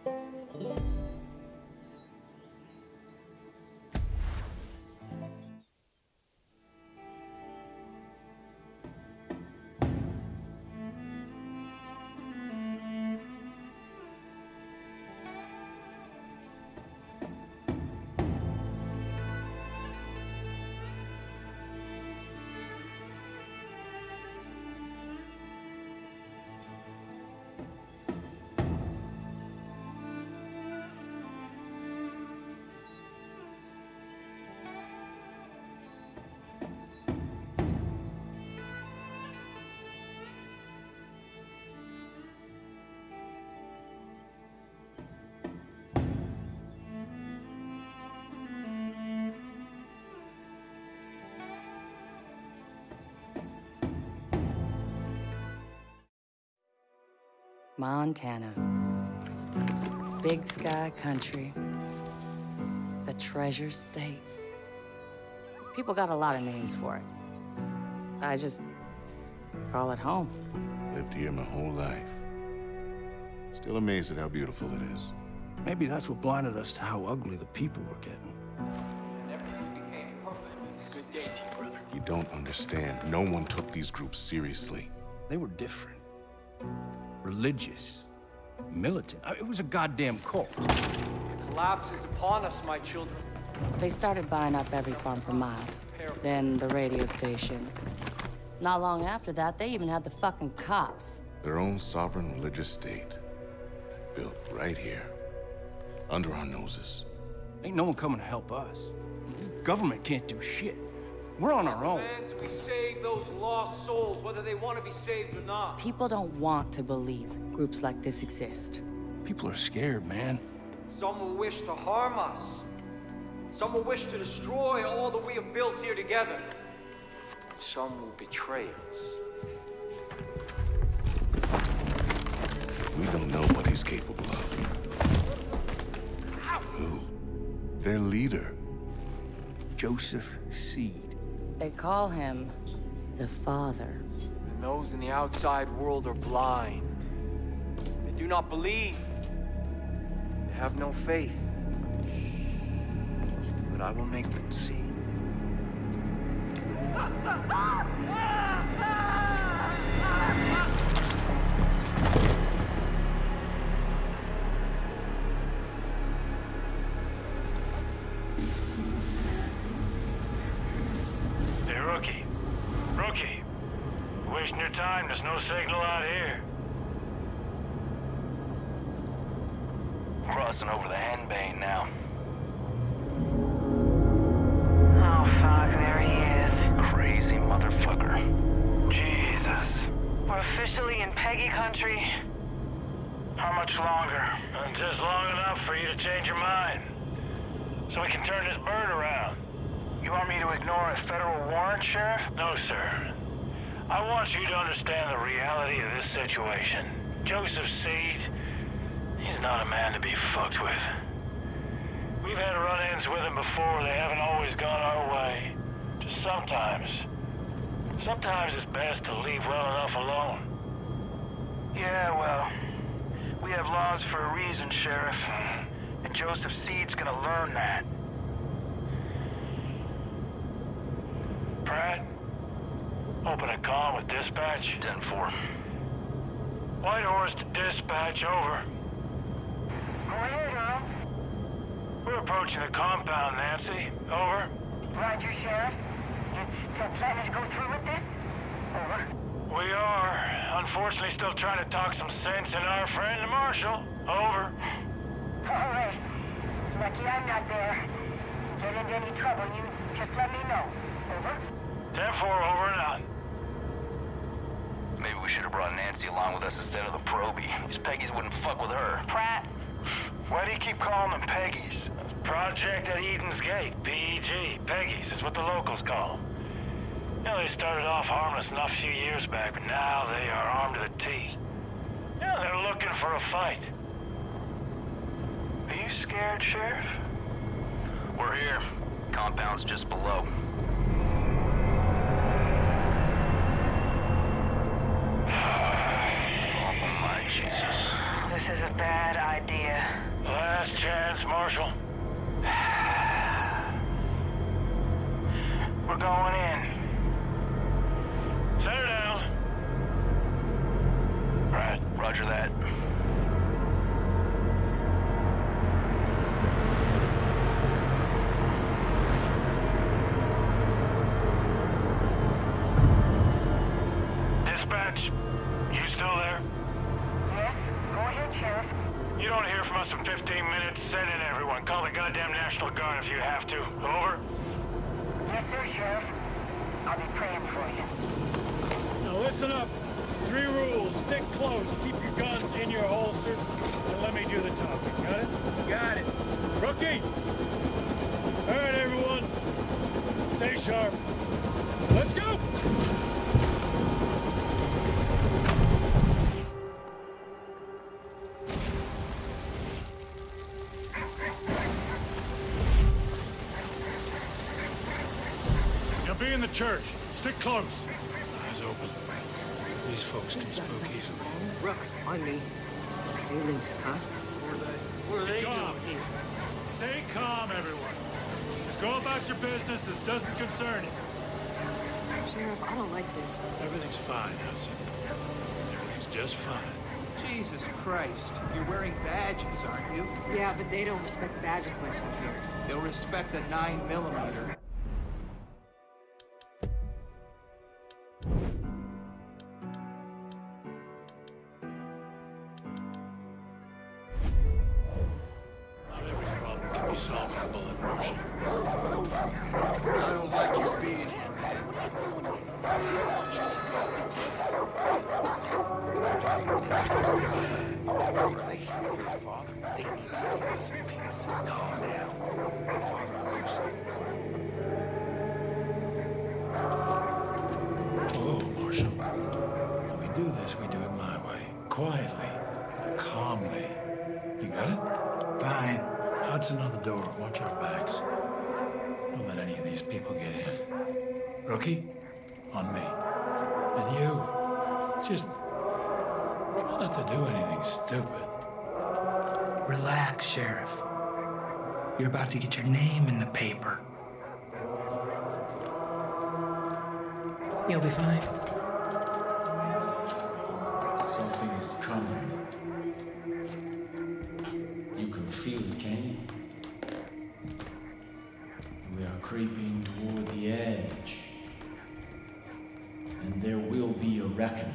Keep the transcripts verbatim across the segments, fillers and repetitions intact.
Montana. Big sky country. The treasure state. People got a lot of names for it. I just call it home. Lived here my whole life. Still amazed at how beautiful it is. Maybe that's what blinded us to how ugly the people were getting. Good day to you, brother. You don't understand. No one took these groups seriously. They were different. Religious. Militant. I mean, it was a goddamn cult. Collapse is upon us, my children. They started buying up every farm for miles. Then the radio station. Not long after that, they even had the fucking cops. Their own sovereign religious state. Built right here. Under our noses. Ain't no one coming to help us. The government can't do shit. We're on our own. We save those lost souls, whether they want to be saved or not. People don't want to believe groups like this exist. People are scared, man. Some will wish to harm us. Some will wish to destroy all that we have built here together. Some will betray us. We don't know what he's capable of. Who? Their leader. Joseph Seed. They call him the Father. And those in the outside world are blind. They do not believe. They have no faith. But I will make them see. Hey, Rookie. Rookie. You're wasting your time. There's no signal out here. Crossing over the Henbane now. Oh, fuck, there he is. Crazy motherfucker. Jesus. We're officially in Peggy country. How much longer? Uh, just long enough for you to change your mind. So we can turn this bird around. You want me to ignore a federal warrant, Sheriff? No, sir. I want you to understand the reality of this situation. Joseph Seed, he's not a man to be fucked with. We've had run-ins with him before. They haven't always gone our way. Just sometimes. Sometimes it's best to leave well enough alone. Yeah, well, we have laws for a reason, Sheriff. And Joseph Seed's gonna learn that. Pratt, open a comm with dispatch. ten four. White Horse to dispatch, over. Go ahead, Earl. We're approaching the compound, Nancy. Over. Roger, Sheriff. You still planning to go through with this? Over. We are. Unfortunately, still trying to talk some sense in our friend, the Marshal. Over. All right. Lucky I'm not there. Get into any trouble, you just let me know. Over. ten four, over and out. Maybe we should have brought Nancy along with us instead of the Proby. These Peggies wouldn't fuck with her. Pratt. Why do you keep calling them Peggies? Project at Eden's Gate, P E G. Peggies is what the locals call them. You know, they started off harmless enough a few years back, but now they are armed to the teeth. Yeah, they're looking for a fight. Are you scared, Sheriff? We're here. Compound's just below. This is a bad idea. Last chance, Marshal. We're going in. Set her down. Right, roger that. Dispatch, you still there? Yes? Go ahead, Sheriff. You don't hear from us in fifteen minutes. Send in everyone. Call the goddamn National Guard if you have to. Over? Yes, sir, Sheriff. I'll be praying for you. Now listen up. Three rules. Stick close. Keep your guns in your holsters. And let me do the talking. Got it? Got it. Rookie! All right, everyone. Stay sharp. Let's go! Now be in the church. Stick close. Eyes open. These folks can spook easily. Rook, on me. Stay loose, huh? What are they doing here? Stay calm, everyone. Just go about your business. This doesn't concern you. Sheriff, I don't like this. Everything's fine, Hudson. Everything's just fine. Jesus Christ. You're wearing badges, aren't you? Yeah, but they don't respect badges much up here. They'll respect a nine millimeter. Not every problem can be solved with a bullet, Marshal. I don't like you being here, man. Really? Your father? They need to leave us in peace. Calm down. Father Lucy. Oh, Marshal. When we do this, we do it my way. Quietly. Calmly. You got it? Fine. Hudson on the door. Watch our backs. Don't let any of these people get in. Rookie, on me. And you, just try not to do anything stupid. Relax, Sheriff. You're about to get your name in the paper. You'll be fine. Something is coming. You can feel it, can you? We are creeping toward the edge. And there will be a reckoning.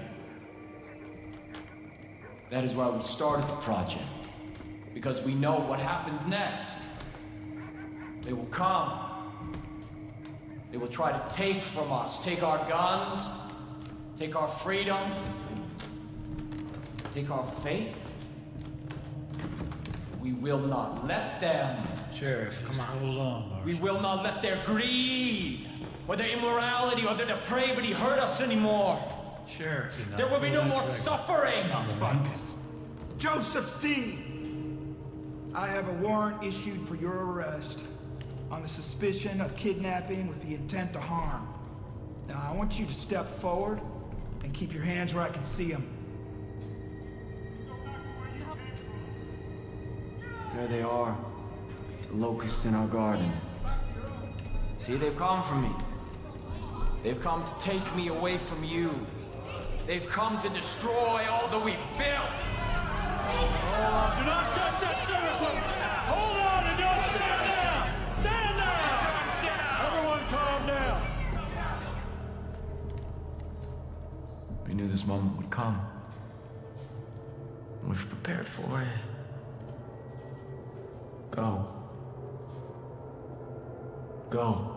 That is why we started the project. Because we know what happens next. They will come. They will try to take from us, take our guns, take our freedom, take our faith. We will not let them. Sheriff, come on. Hold on, Marshal. We will not let their greed, or their immorality, or their depravity hurt us anymore. Sheriff. There will be no more suffering. Fuck it. Joseph C. I have a warrant issued for your arrest on the suspicion of kidnapping with the intent to harm. Now, I want you to step forward and keep your hands where I can see them. There they are, the locusts in our garden. See, they've come for me. They've come to take me away from you. They've come to destroy all that we've built. Hold on. Do not touch that service weapon. Hold on and don't stand down. Stand down. Everyone calm down. We knew this moment would come. We've prepared for it. Go. Go.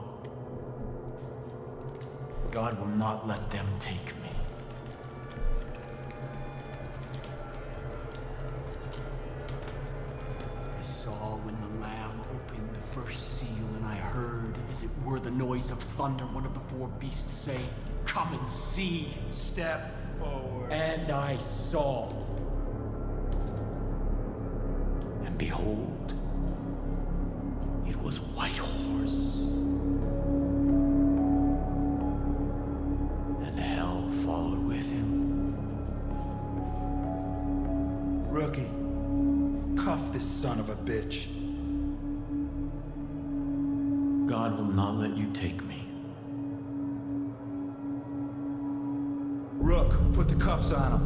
God will not let them take me. I saw when the Lamb opened the first seal, and I heard, as it were the noise of thunder, one of the four beasts say, "Come and see." Step forward. And I saw. And behold, it was a white horse. And hell followed with him. Rookie, Cuff this son of a bitch. God will not let you take me. Rook, put the cuffs on him.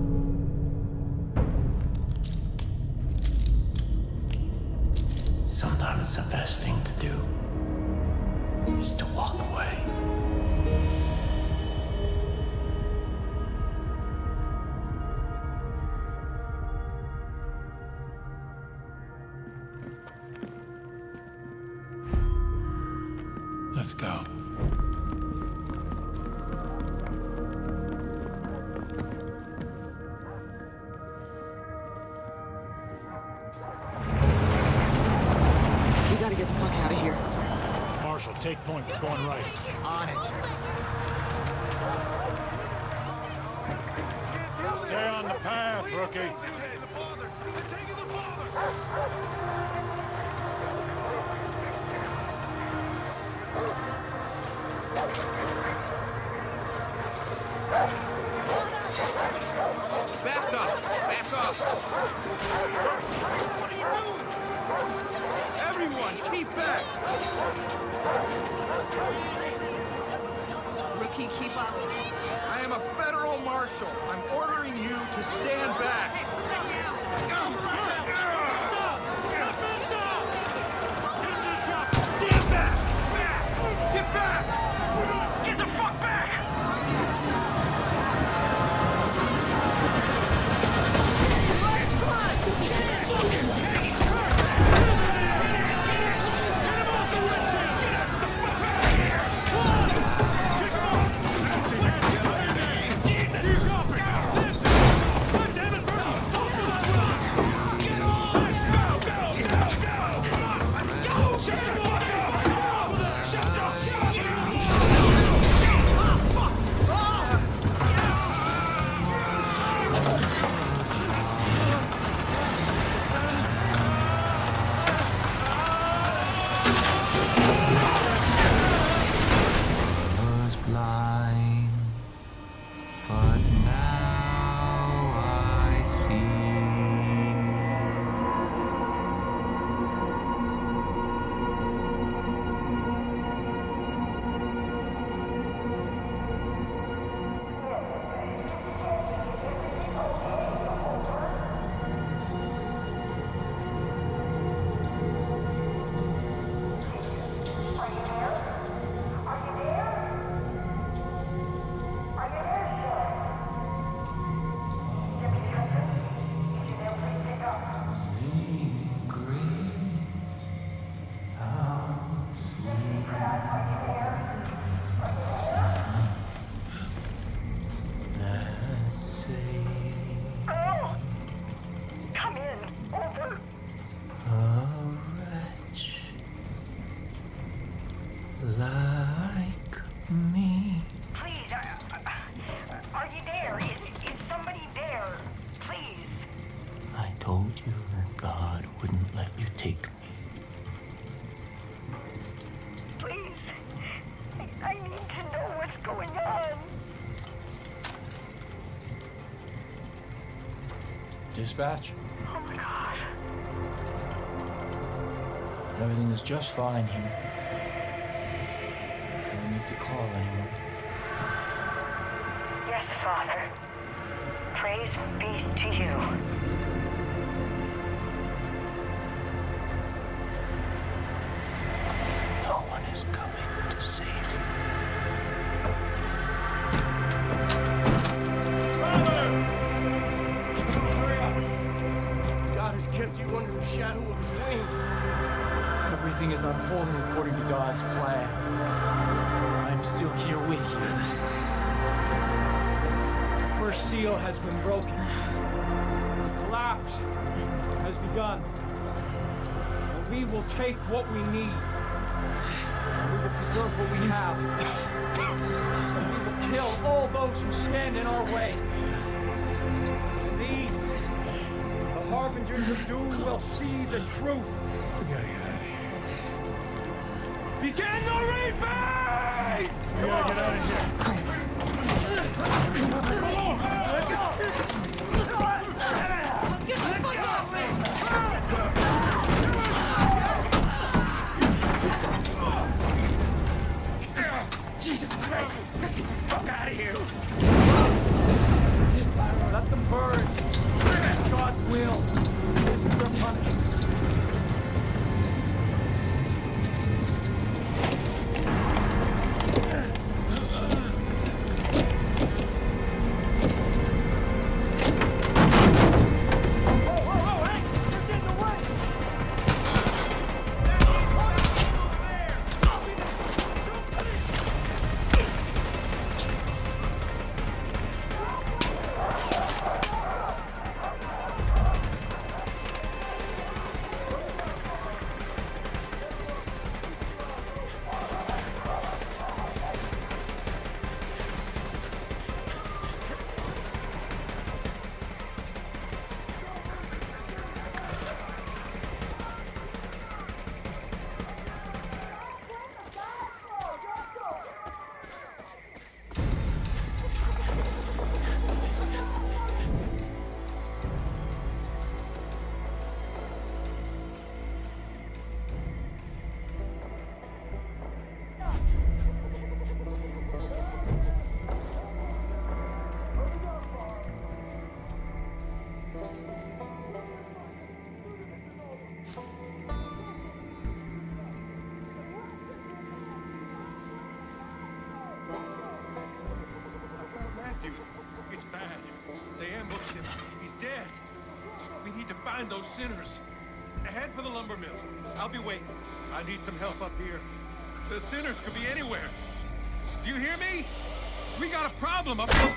Sometimes the best thing to do is to walk away. Let's go. We gotta get the fuck out of here. Marshal, take point. We're going right. On it. Stay on the path, rookie. Back up! Back up! What are you doing? Everyone, keep back! Rookie, keep up. I am a federal marshal. I'm ordering you to stand back. Hey, stay down. Stand back! Back! Get back! Get the fuck back! Like me. Please, uh, uh, are you there? Is, is somebody there? Please. I told you that God wouldn't let you take me. Please. I, I need to know what's going on. Dispatch? Oh my God. Everything is just fine here. No need to call anyone. Yes, Father. Praise be to you. No one is coming to save you. God has kept you under the shadow of his wings. Everything is unfolding according to God's plan. I'm still here with you. The first seal has been broken. The collapse has begun. And we will take what we need. And we will preserve what we have. And we will kill all those who stand in our way. These, the harbingers of doom, will see the truth. We gotta get out of here. Begin the reaping! We gotta get out of here. Get the fuck off me! find those sinners. Head for the lumber mill. I'll be waiting. I need some help up here. The sinners could be anywhere. Do you hear me? We got a problem up there.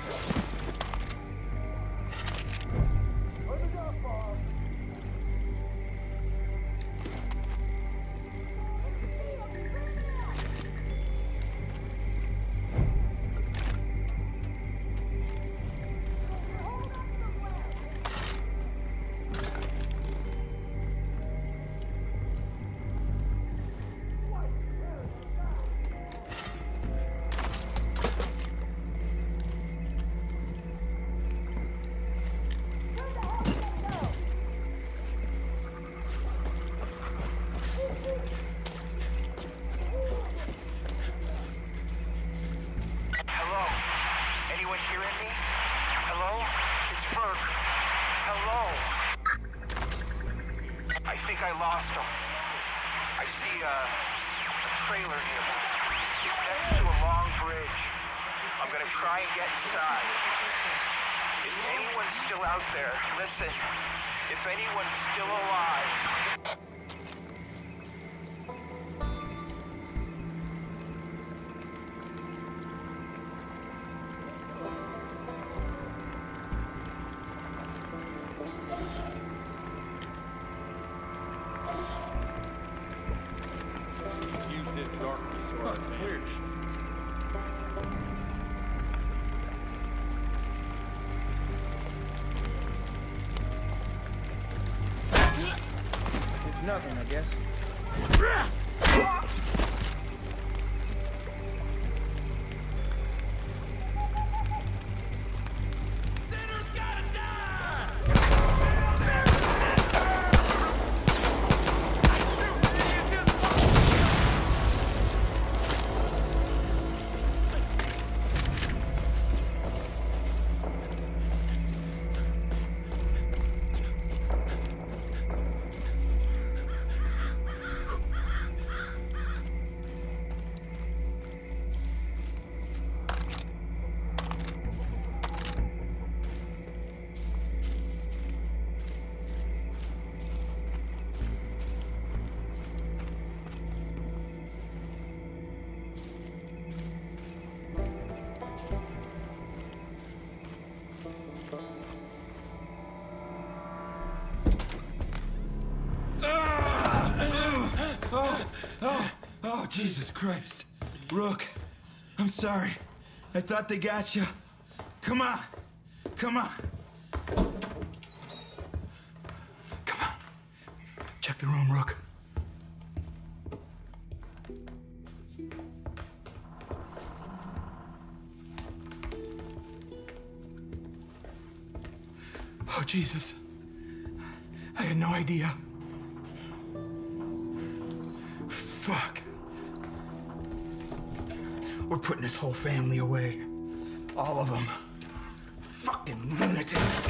Nothing, I guess. Jesus Christ. Rook, I'm sorry. I thought they got you. Come on. Come on. Come on. Check the room, Rook. Oh, Jesus. I had no idea. Fuck. We're putting this whole family away. All of them. Fucking lunatics.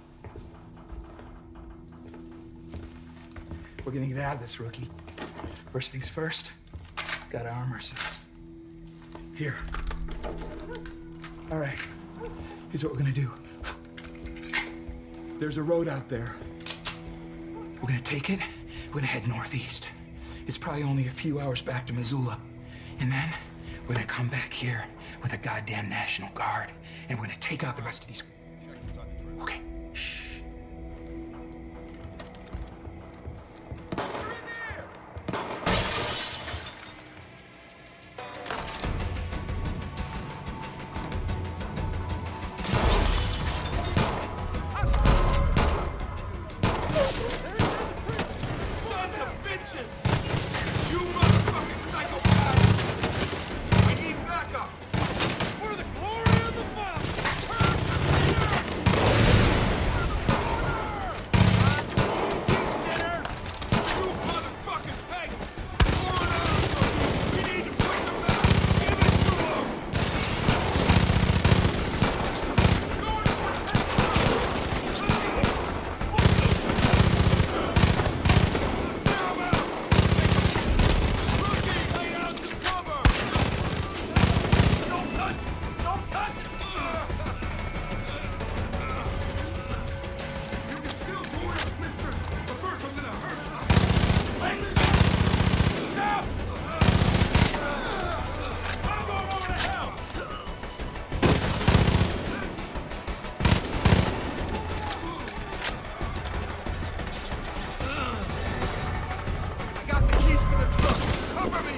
We're gonna get out of this, Rookie. First things first, gotta arm ourselves. Here. All right, here's what we're gonna do. There's a road out there. We're gonna take it, we're gonna head northeast. It's probably only a few hours back to Missoula. And then we're gonna come back here with a goddamn National Guard, and we're gonna take out the rest of these. Okay, shh. Sons of bitches! You motherfucking psychopaths! I need backup! For the glory of the Father! Cover me!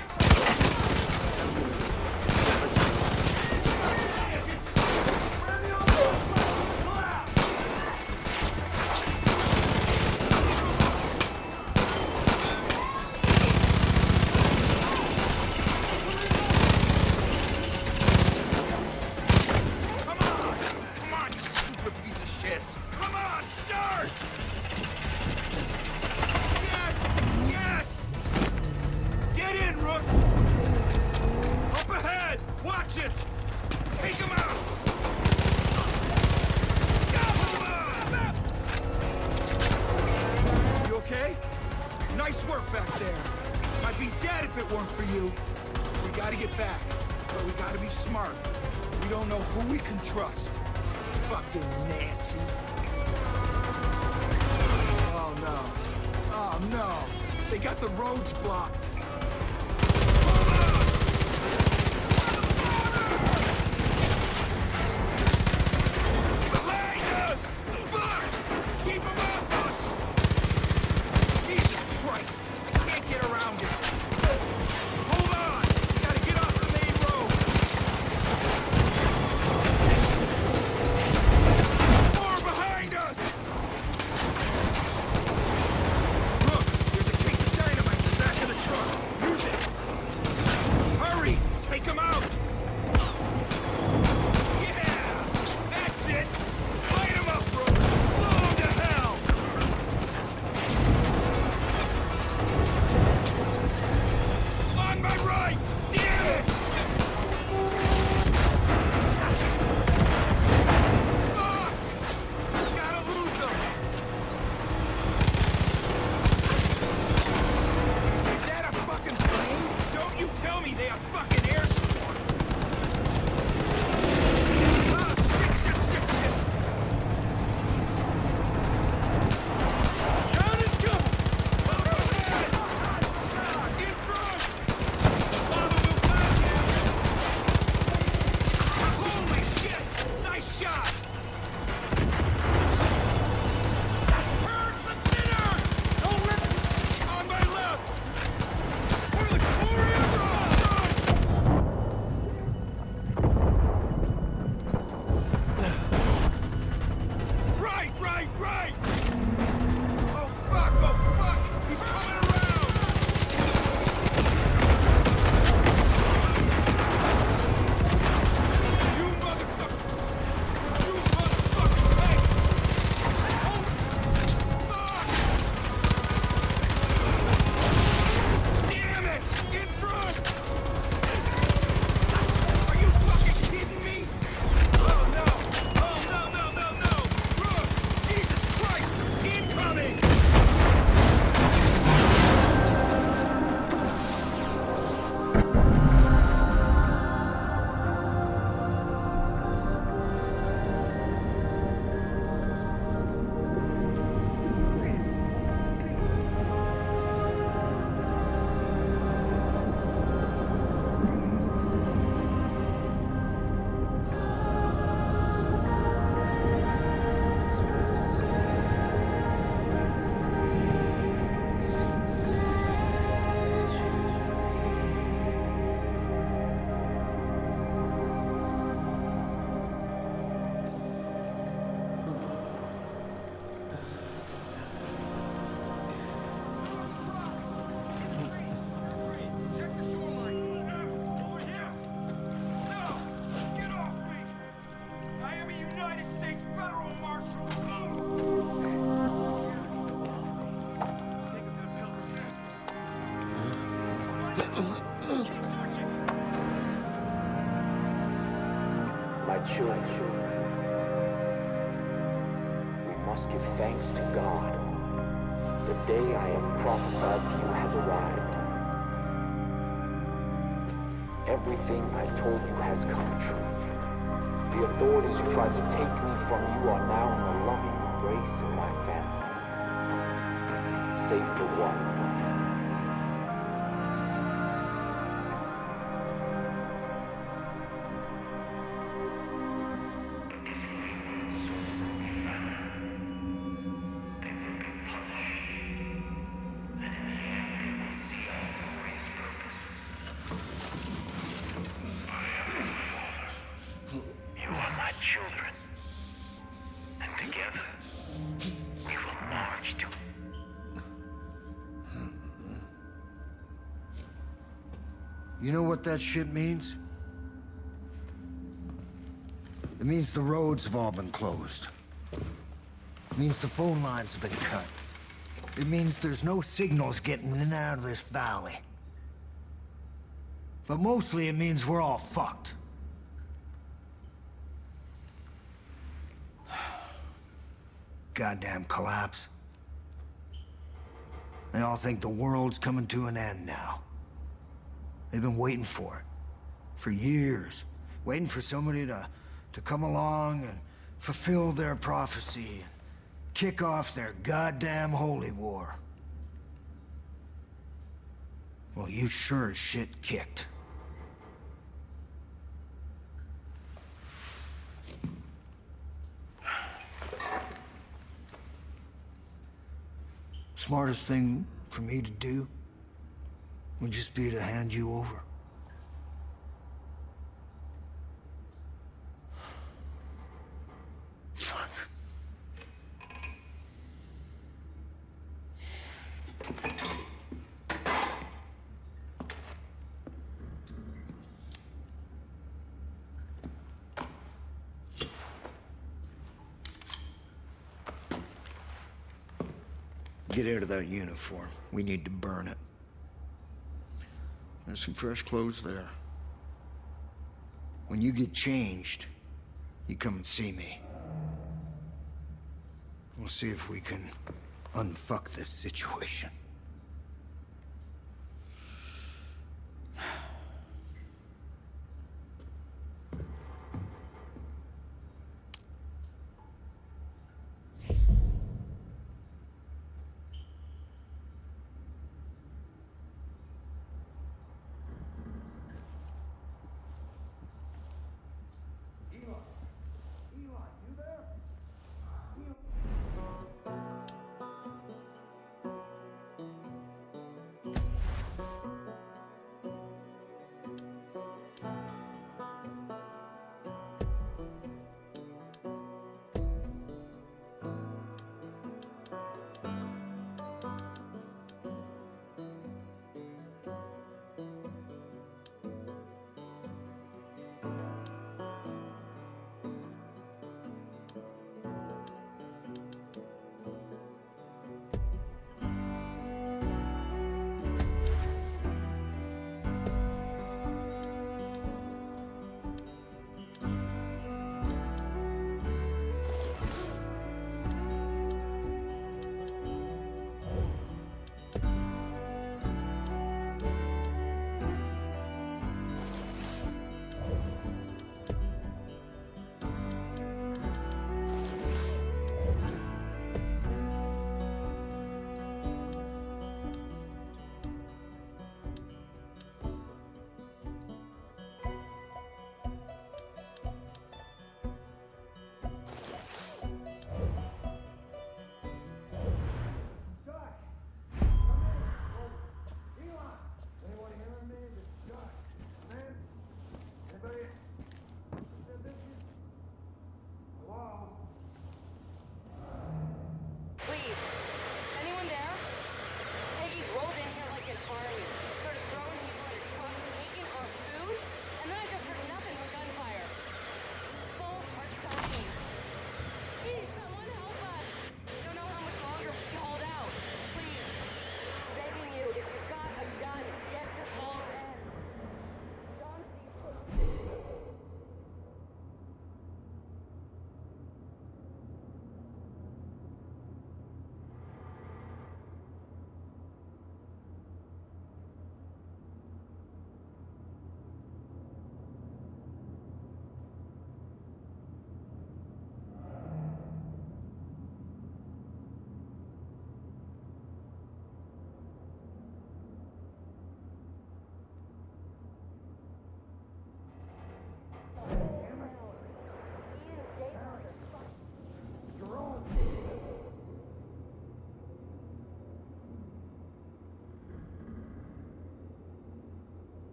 Trust. Fucking Nancy. Oh no. Oh no. They got the roads blocked. Behind us! Fuck! Keep them off us! Jesus Christ! Can't get around it. Hold on! We gotta get off the main road. Take him out! Yeah! That's it! Light him up, bro! Blow him to hell! On my right! Damn it! Fuck! Gotta lose him! Is that a fucking plane? Don't you tell me they have fucking air support! Ah, shit, shit, shit, shit! John is coming! Overhead! In front! Father will pass you! Holy shit! Nice shot! Purge the sinners! Don't let them... On my left! For the glory of God! Right, right, right! Oh fuck, oh fuck! He's coming around! You motherfucker! You motherfucking tank! Oh fuck! Damn it! In front! Are you fucking kidding me? Oh no! Oh no, no, no, no! Look! Jesus Christ! Incoming! Check the shoreline! Over here! No! Get off me! I am a United States Federal Marshal! My children, we must give thanks to God. The day I have prophesied to you has arrived. Everything I told you has come true. The authorities who tried to take me from you are now in the loving embrace of my family. Save for one. You know what that shit means? It means the roads have all been closed. It means the phone lines have been cut. It means there's no signals getting in and out of this valley. But mostly it means we're all fucked. Goddamn collapse. They all think the world's coming to an end now. They've been waiting for it. For years. Waiting for somebody to, to come along and fulfill their prophecy and kick off their goddamn holy war. Well, you sure as shit kicked. Smartest thing for me to do would just be to hand you over. Fuck. Get out of that uniform. We need to burn it. There's some fresh clothes there. When you get changed, you come and see me. We'll see if we can unfuck this situation.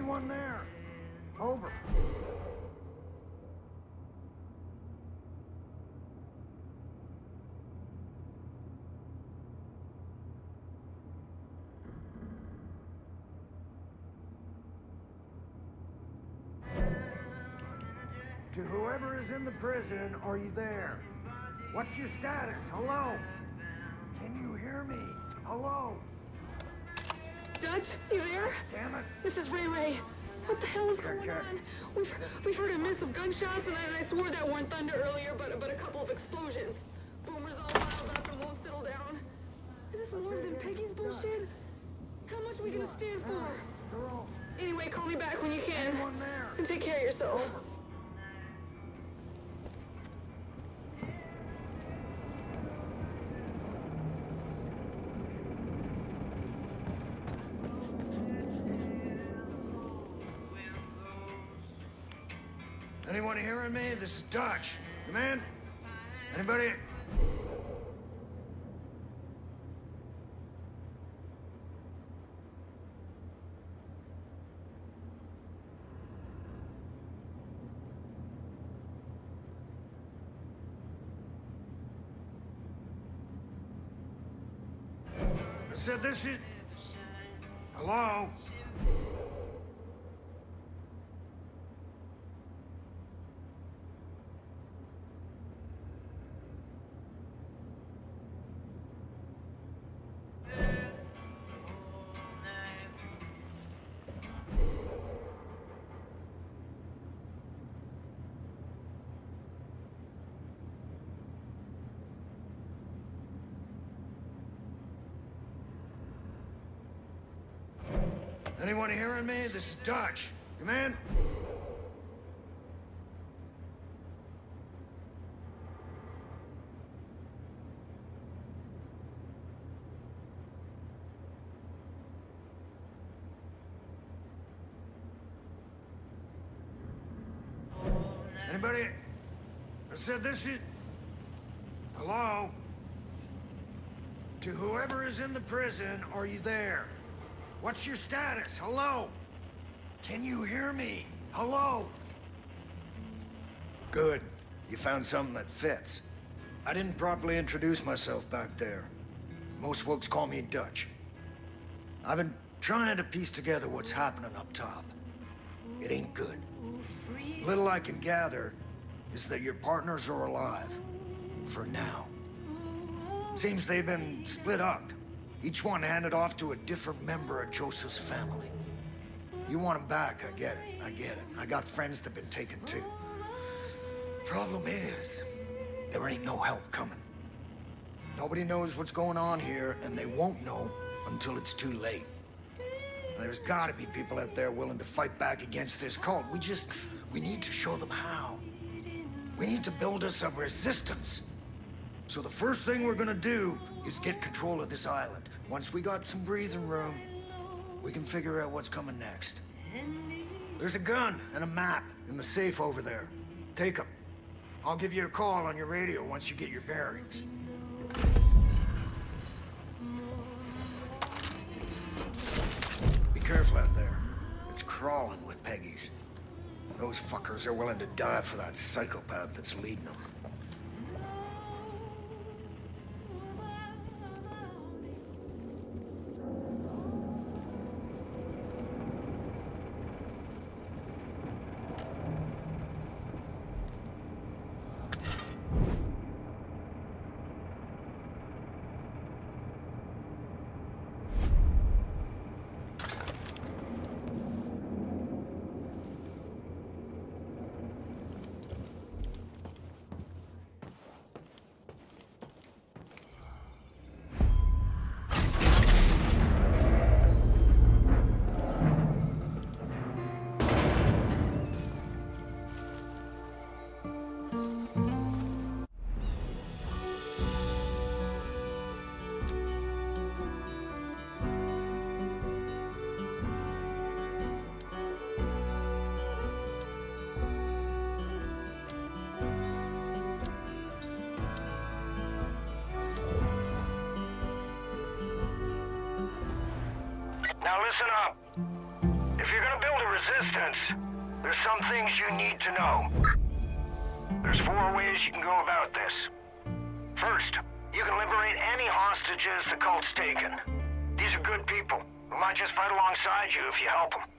Anyone there? Over. To whoever is in the prison, are you there? What's your status? Hello? Can you hear me? Hello? Dutch, you there? Damn it. This is Ray Ray. What the hell is going on? We've we've heard a miss of gunshots, and I, and I swore that weren't thunder earlier, but but a couple of explosions. Boomers all riled up and won't settle down. Is this more than Peggy's bullshit? How much are we gonna stand for? Anyway, call me back when you can. And take care of yourself. Anyone hearing me? This is Dutch. Come in. Anybody? I said this is... Hello? Anyone hearing me? This is Dutch. Come in. Anybody? I said this is... Hello? To whoever is in the prison, are you there? What's your status? Hello? Can you hear me? Hello? Good. You found something that fits. I didn't properly introduce myself back there. Most folks call me Dutch. I've been trying to piece together what's happening up top. It ain't good. Little I can gather is that your partners are alive. For now. Seems they've been split up. Each one handed off to a different member of Joseph's family. You want them back, I get it, I get it. I got friends that've been taken too. Problem is, there ain't no help coming. Nobody knows what's going on here, and they won't know until it's too late. There's gotta be people out there willing to fight back against this cult. We just, we need to show them how. We need to build us a resistance. So the first thing we're gonna do is get control of this island. Once we got some breathing room, we can figure out what's coming next. There's a gun and a map in the safe over there. Take them. I'll give you a call on your radio once you get your bearings. Be careful out there. It's crawling with Peggy's. Those fuckers are willing to die for that psychopath that's leading them. Now listen up. If you're gonna build a resistance, there's some things you need to know. There's four ways you can go about this. First, you can liberate any hostages the cult's taken. These are good people who might just fight alongside you if you help them.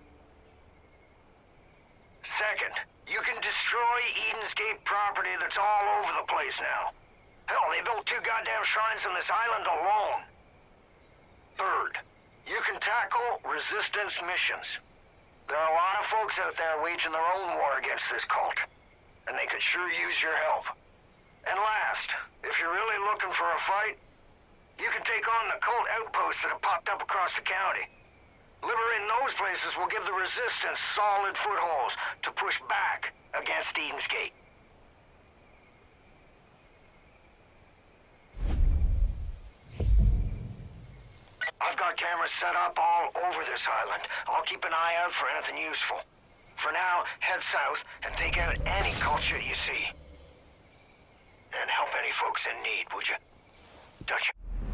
Second, you can destroy Eden's Gate property that's all over the place now. Hell, they built two goddamn shrines on this island alone. Third, you can tackle resistance missions. There are a lot of folks out there waging their own war against this cult, and they could sure use your help. And last, if you're really looking for a fight, you can take on the cult outposts that have popped up across the county. Liberating those places will give the resistance solid footholds to push back against Eden's Gate. I've got cameras set up all over this island. I'll keep an eye out for anything useful. For now, head south and take out any culture you see. And help any folks in need, would you? Dutch.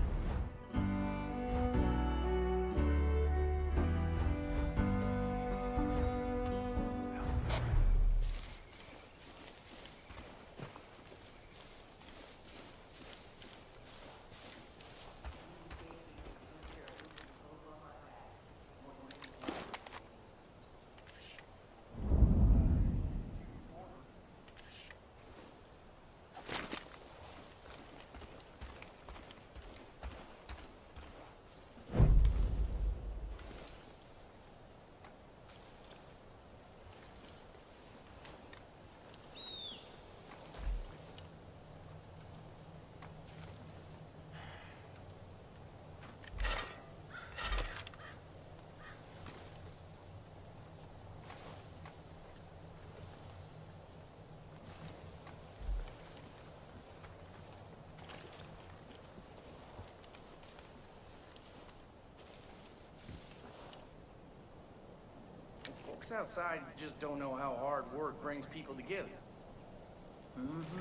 Folks outside just don't know how hard work brings people together. Mm-hmm.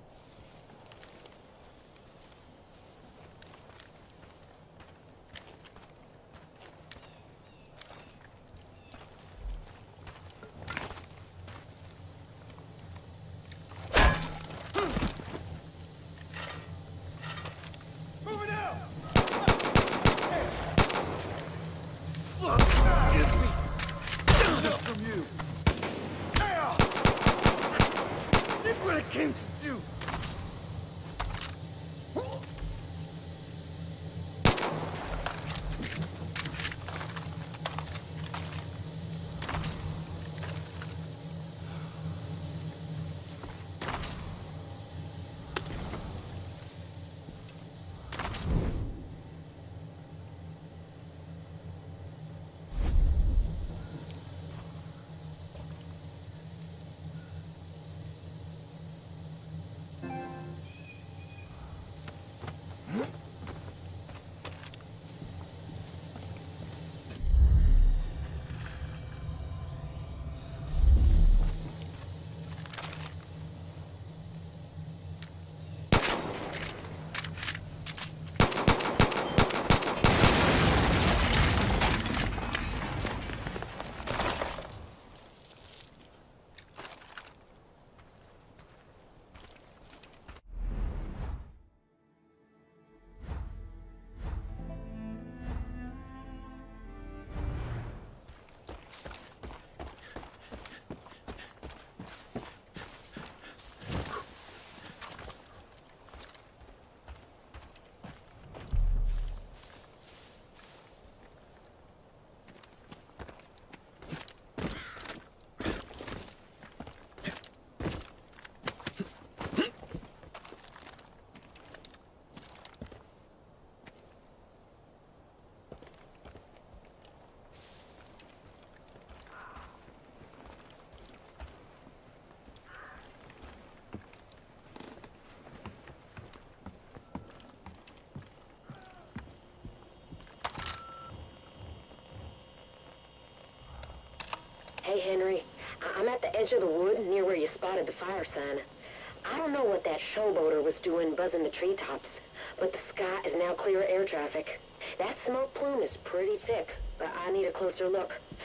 Hey, Henry. I I'm at the edge of the wood near where you spotted the fire sign. I don't know what that showboater was doing buzzing the treetops, but the sky is now clear of air traffic. That smoke plume is pretty thick, but I need a closer look.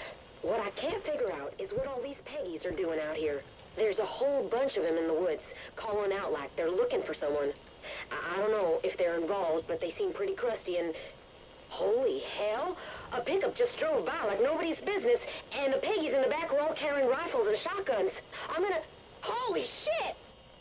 What I can't figure out is what all these Peggies are doing out here. There's a whole bunch of them in the woods, calling out like they're looking for someone. I, I don't know if they're involved, but they seem pretty crusty and... Holy hell! A pickup just drove by like nobody's business, and the Peggies in the back were all carrying rifles and shotguns. I'm gonna... Holy shit!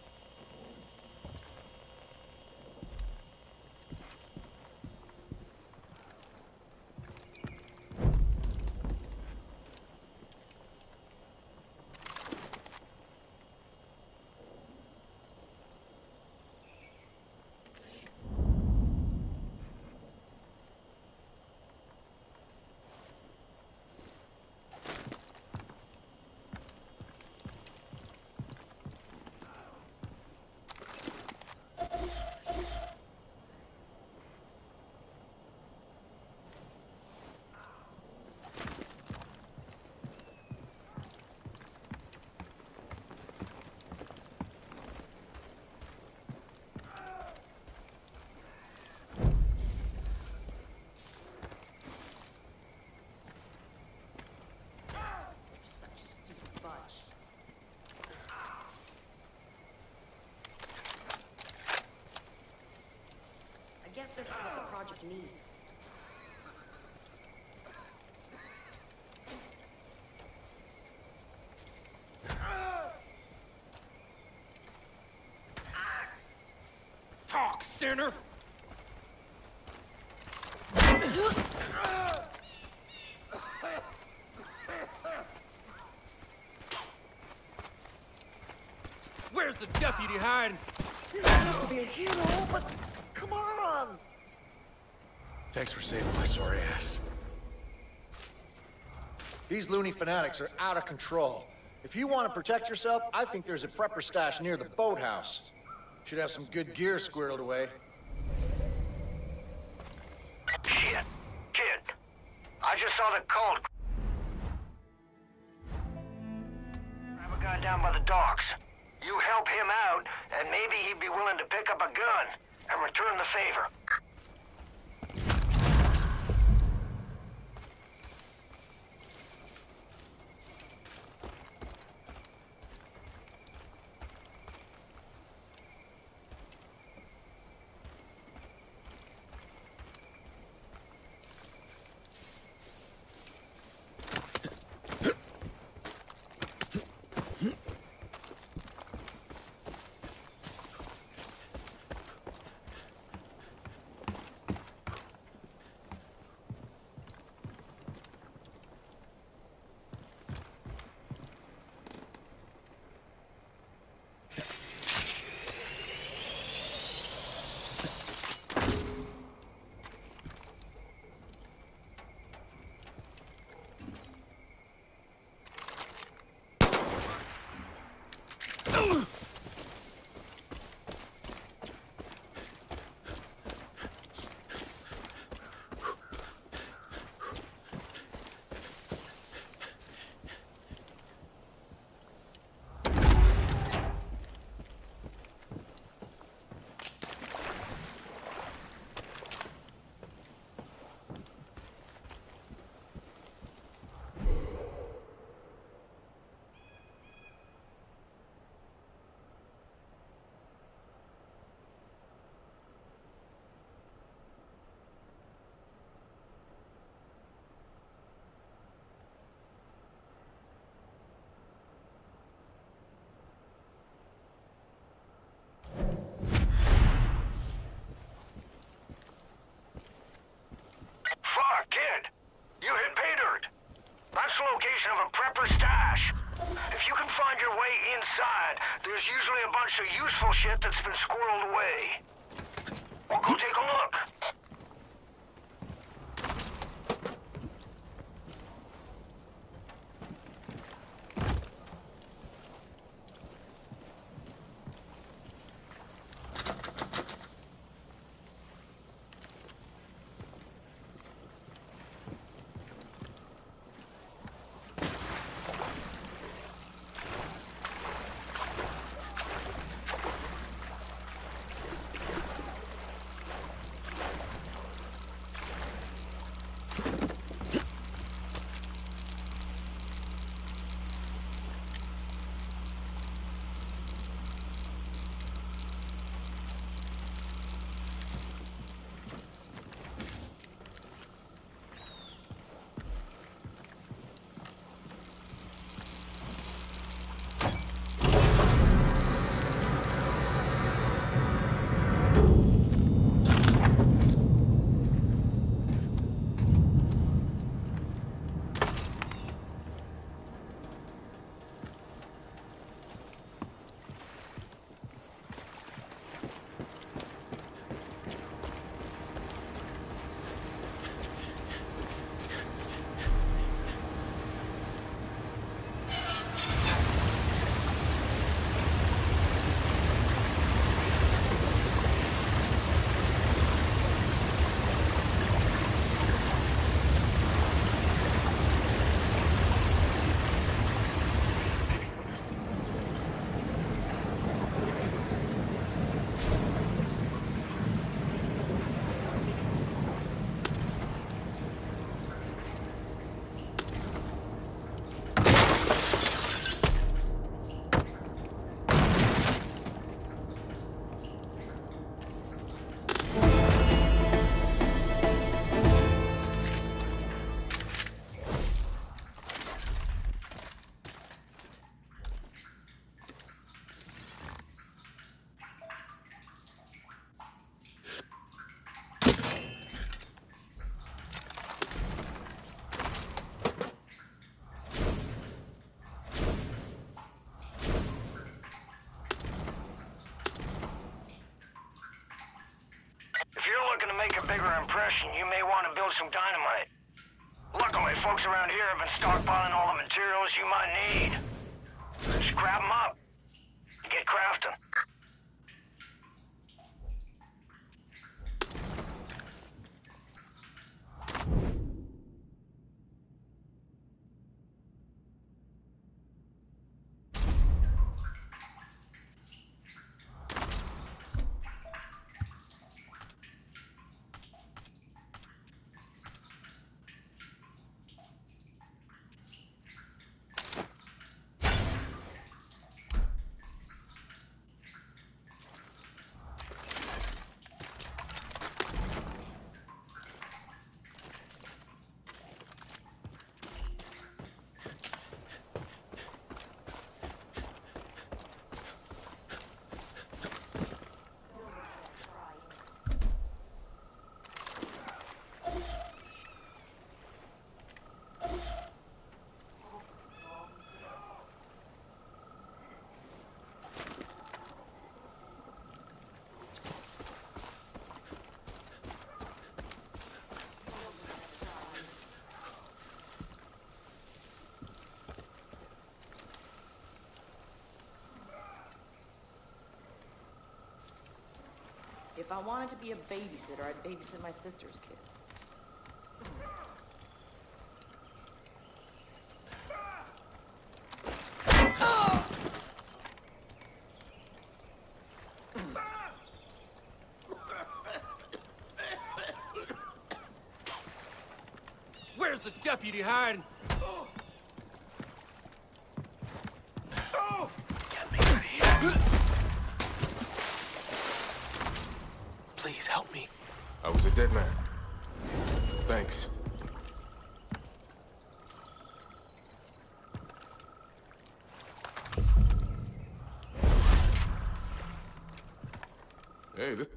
I guess this is what the project needs. Talk, sinner! Where's the deputy hiding? You don't have to be a hero, but come on! Thanks for saving my sorry ass. These loony fanatics are out of control. If you want to protect yourself, I think there's a prepper stash near the boathouse. Should have some good gear squirreled away. Shit. Kid. I just saw the code. Grab a guy down by the docks. You help him out, and maybe he'd be willing to pick up a gun and return the favor. Of a prepper stash. If you can find your way inside, there's usually a bunch of useful shit that's been squirreled away. We'll go take a look. some dynamite. Luckily, folks around here have been stockpiling all the materials you might need. Just grab them up. Get crafting. If I wanted to be a babysitter, I'd babysit my sister's kids. Where's the deputy hiding? Please help me. I was a dead man. Thanks. Hey, this...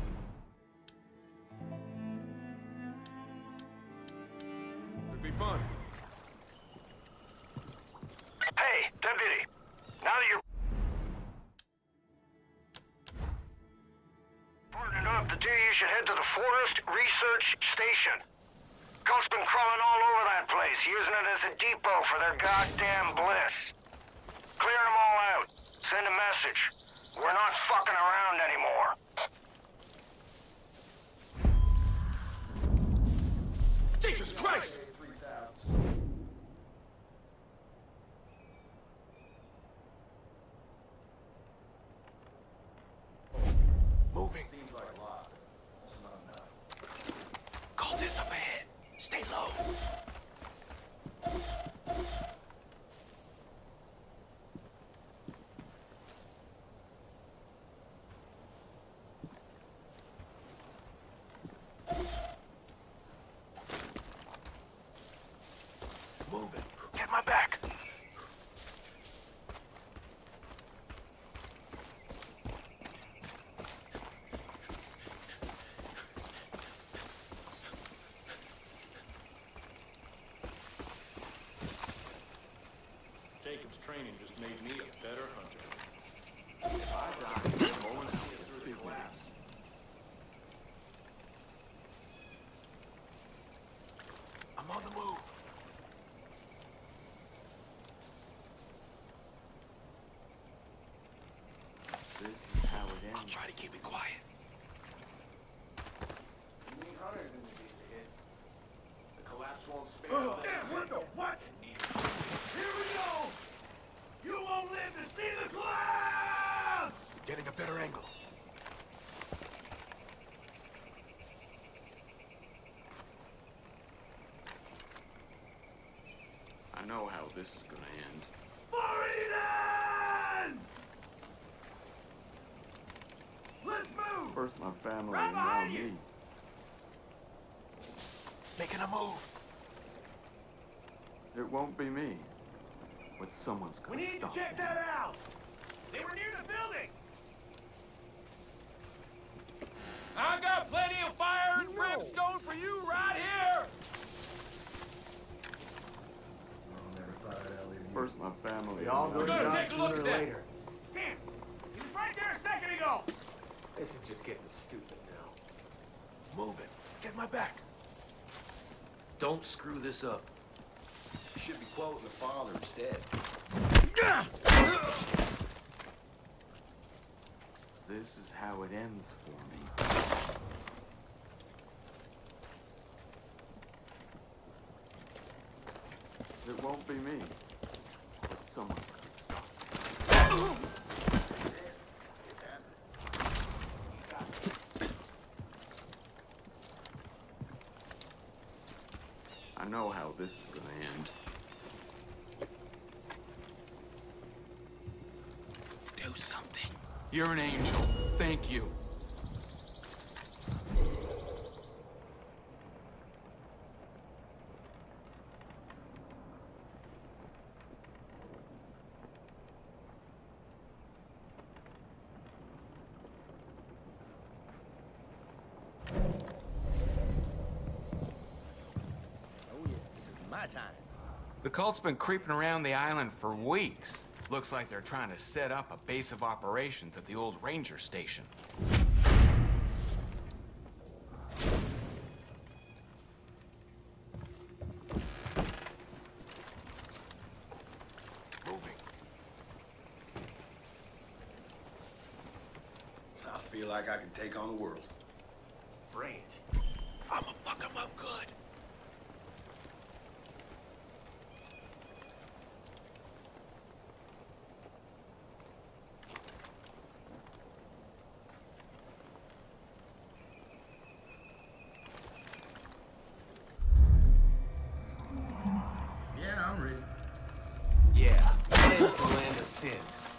could be fun. Hey, deputy. Now that you're partnered up, the two of you should head to the Forest Research Station. Coast's been crawling all over that place, using it as a depot for their goddamn bliss. Clear them all out. Send a message. We're not fucking around anymore. Jesus Christ! Moving. Seems like a lot. It's not enough. Cultists up ahead. Stay low. Moving. Get my back. Jacob's training just made me a better hunter. If I die, no one else is big wins. I'm on the move. This is how it ends. I'll try to keep it quiet. The collapse won't spare. What the what? Here we go! You won't live to see the collapse! Getting a better angle. I know how this is gonna end. Floridian! Let's move! First my family Right and now behind you. me. Making a move. It won't be me, but someone's We gonna need stop to check me. that out! They were near the building! I got plenty of fire and brimstone for you right here! First my family. Y'all and We're now gonna me. take a look at that! Damn! He was right there a second ago! This is just getting stupid now. Moving. Get my back. Don't screw this up. You should be quoting the father instead. This is how it ends for me. It won't be me, but someone. I know how this is gonna end. Do something. You're an angel. Thank you. The cult's been creeping around the island for weeks. Looks like they're trying to set up a base of operations at the old ranger station. Moving. I feel like I can take on the world. Bring it. I'ma fuck him up good. Yeah, I'm ready. Yeah, cleanse the land of sin.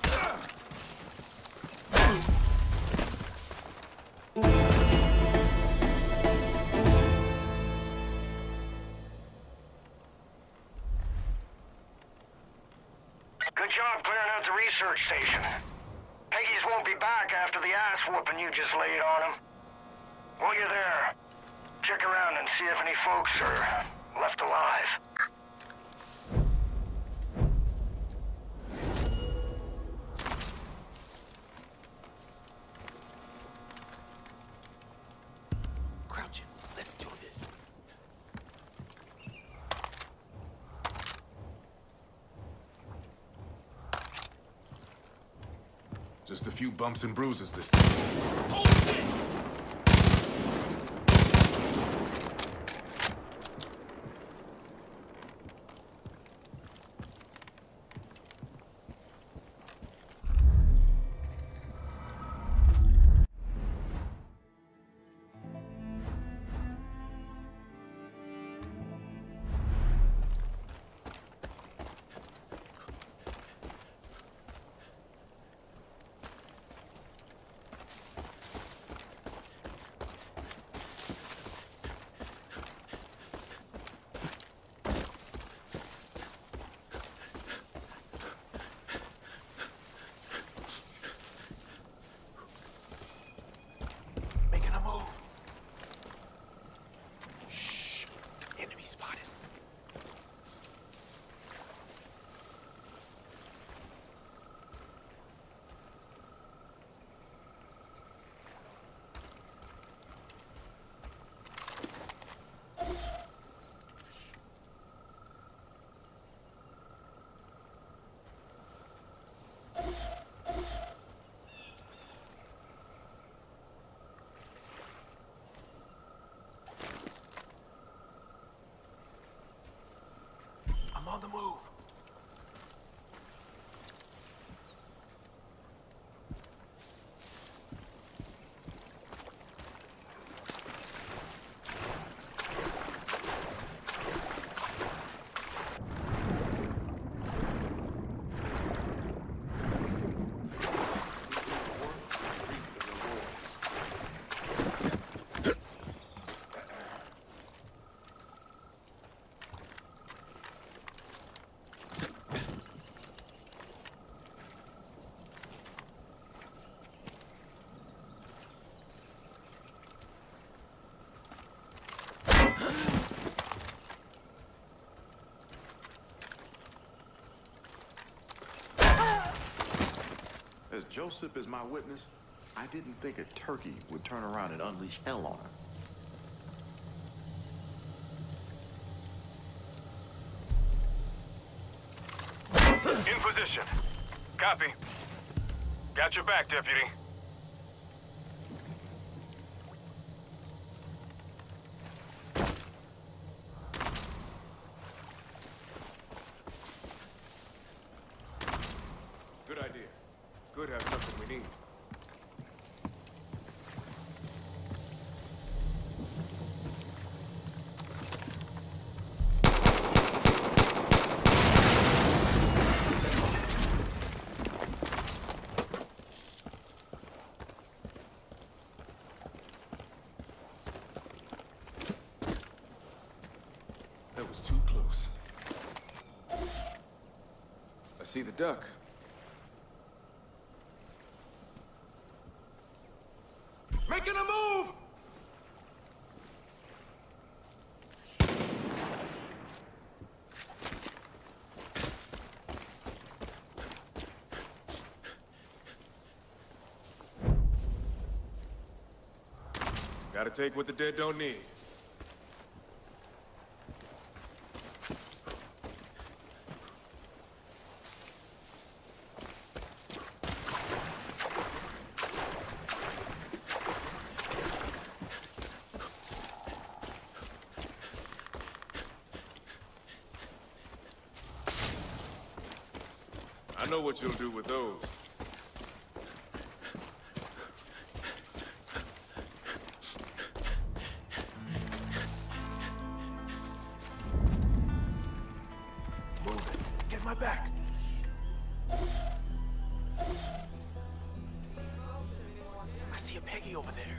Good job clearing out the research station. Peggy's won't be back after the ass whooping you just laid on him. While you're there, check around and see if any folks are left alive. Crouch it. Let's do this. Just a few bumps and bruises this time. Hold it! Making a move. Shh. Enemy spotted. I'm on the move. As Joseph is my witness, I didn't think a turkey would turn around and unleash hell on her. In position. Copy. Got your back, deputy. Good idea. Could have something we need. That was too close. I see the duck. Making a move! Gotta take what the dead don't need. I know what you'll do with those. Move it. Get my back. I see a Peggy over there.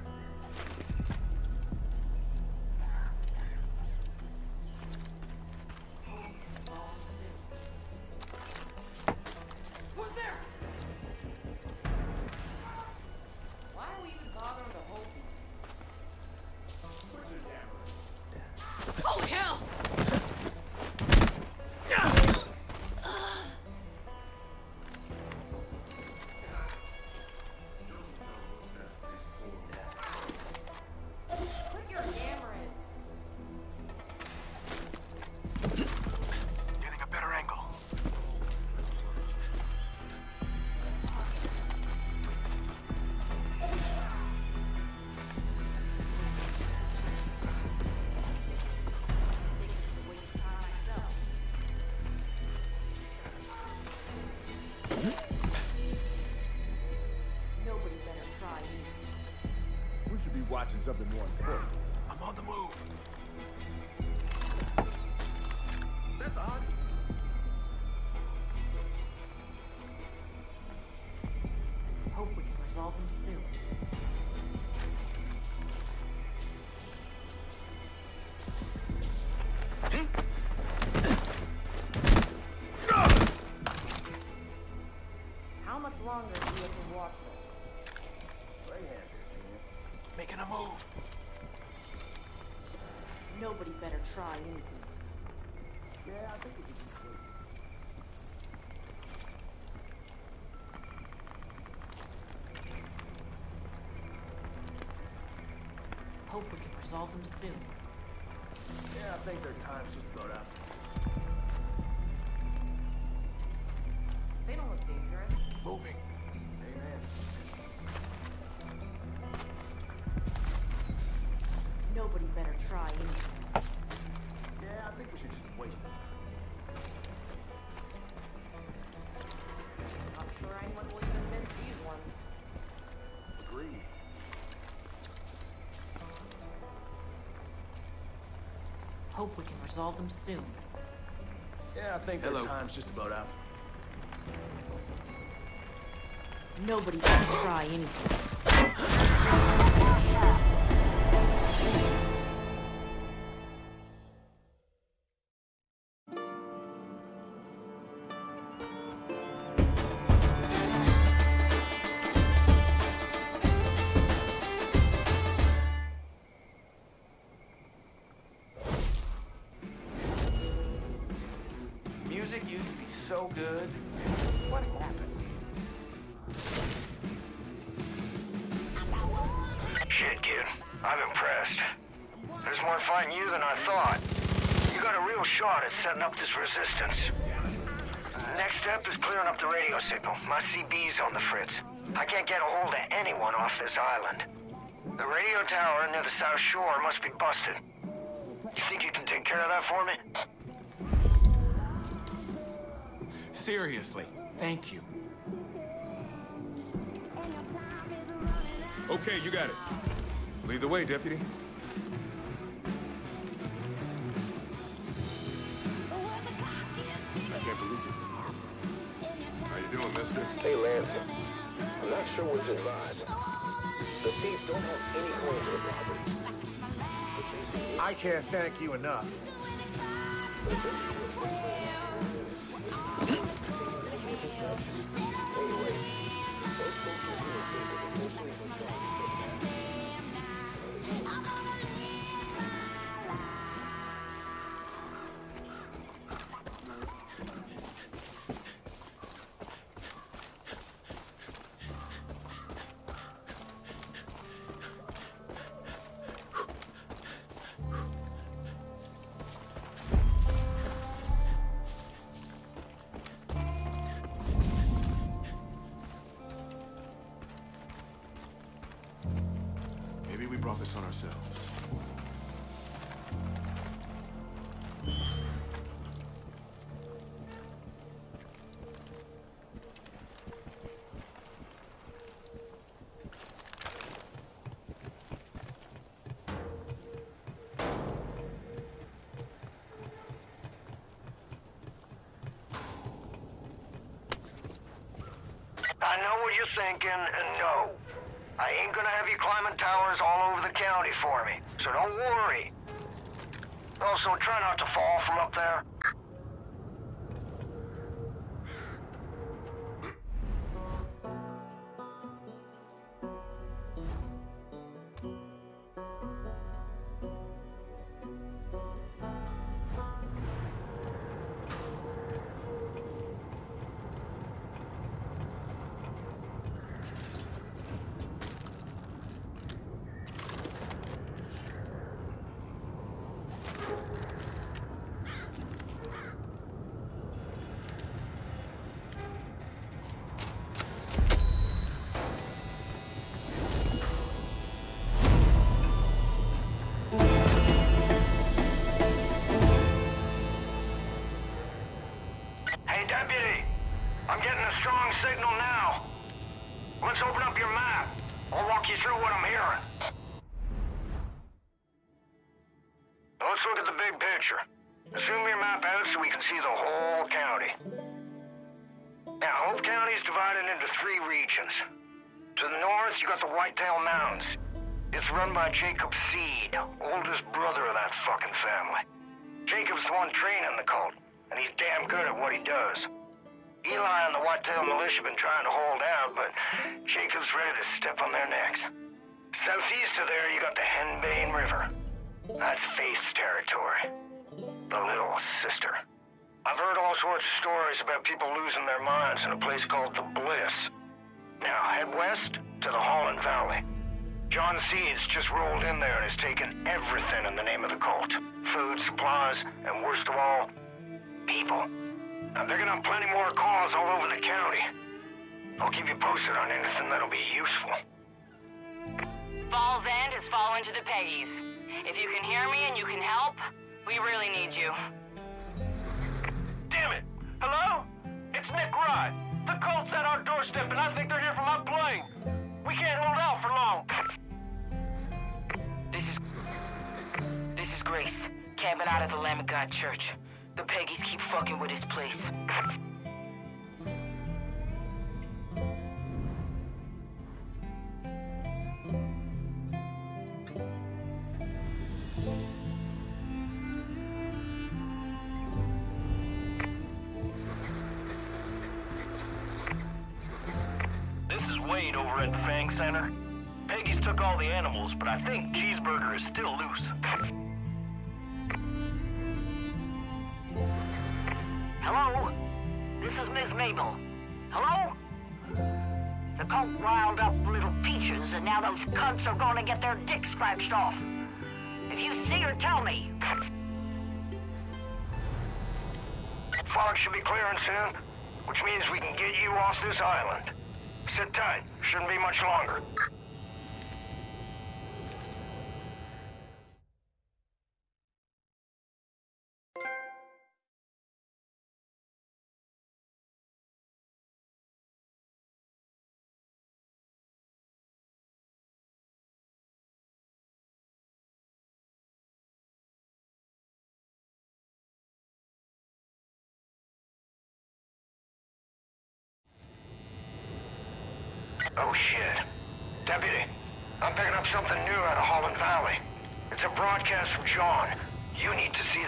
Oh, hell! Put your camera in. Getting a better angle. Nobody better try me. We should be watching something more important. I'm on the move. That's odd. Hope we can resolve them soon. How much longer do you have to watch this? Making a move. Nobody better try anything. Yeah, I think we could be close. Hope we can resolve them soon. Yeah, I think their time's just about up. They don't look dangerous. Moving. Amen. Nobody better try anything. Yeah, I think we should just waste it. I'm sure anyone will even miss these ones. Agreed. Hope we can resolve them soon. Yeah, I think Hello. their time's just about up. Nobody better try anything. Music used to be so good. What happened? Shit, kid. I'm impressed. There's more fighting you than I thought. You got a real shot at setting up this resistance. Next step is clearing up the radio signal. My C B's on the fritz. I can't get a hold of anyone off this island. The radio tower near the south shore must be busted. You think you can take care of that for me? Seriously, thank you. Okay, you got it. Lead the way, Deputy. I can't believe it. How you doing, mister? Hey, Lance. I'm not sure what to advise. The Seeds don't have any claim to the property. I can't thank you enough. Anyway, those folks will do is think that the police are trying to We brought this on ourselves. I know what you're thinking, and no. I ain't gonna have you climbing towers all over the county for me, so don't worry. Also, try not to fall from up there. Deputy, I'm getting a strong signal now. Let's open up your map. I'll walk you through what I'm hearing. Let's look at the big picture. Zoom your map out so we can see the whole county. Now, Hope County is divided into three regions. To the north, you got the Whitetail Mountains. It's run by Jacob Seed, oldest brother of that fucking family. Jacob's the one training the cult, and he's damn good at what he does. Eli and the Whitetail Militia have been trying to hold out, but Jacob's ready to step on their necks. Southeast of there, you got the Henbane River. That's Faith's territory. The Little Sister. I've heard all sorts of stories about people losing their minds in a place called the Bliss. Now, head west to the Holland Valley. John Seeds just rolled in there and has taken everything in the name of the cult. Food, supplies, and worst of all, people. Now, they're gonna have plenty more calls all over the county. I'll keep you posted on anything that'll be useful. Fall's End has fallen to the Peggies. If you can hear me and you can help, we really need you. Damn it! Hello? It's Nick Rod. The cult's at our doorstep and I think they're here for my plane. We can't hold out for long. This is... This is Grace, camping out at the Lamb of God Church. The Peggies keep fucking with this place. This is Wade over at the Fang Center. Peggy's took all the animals, but I think Cheeseburger is still loose. Hello? This is Miss Mabel. Hello? The cult riled up little peaches, and now those cunts are gonna get their dicks scratched off. If you see her, tell me. Fog should be clearing soon, which means we can get you off this island. Sit tight. Shouldn't be much longer. Oh shit. Deputy, I'm picking up something new out of Holland Valley. It's a broadcast from John. You need to see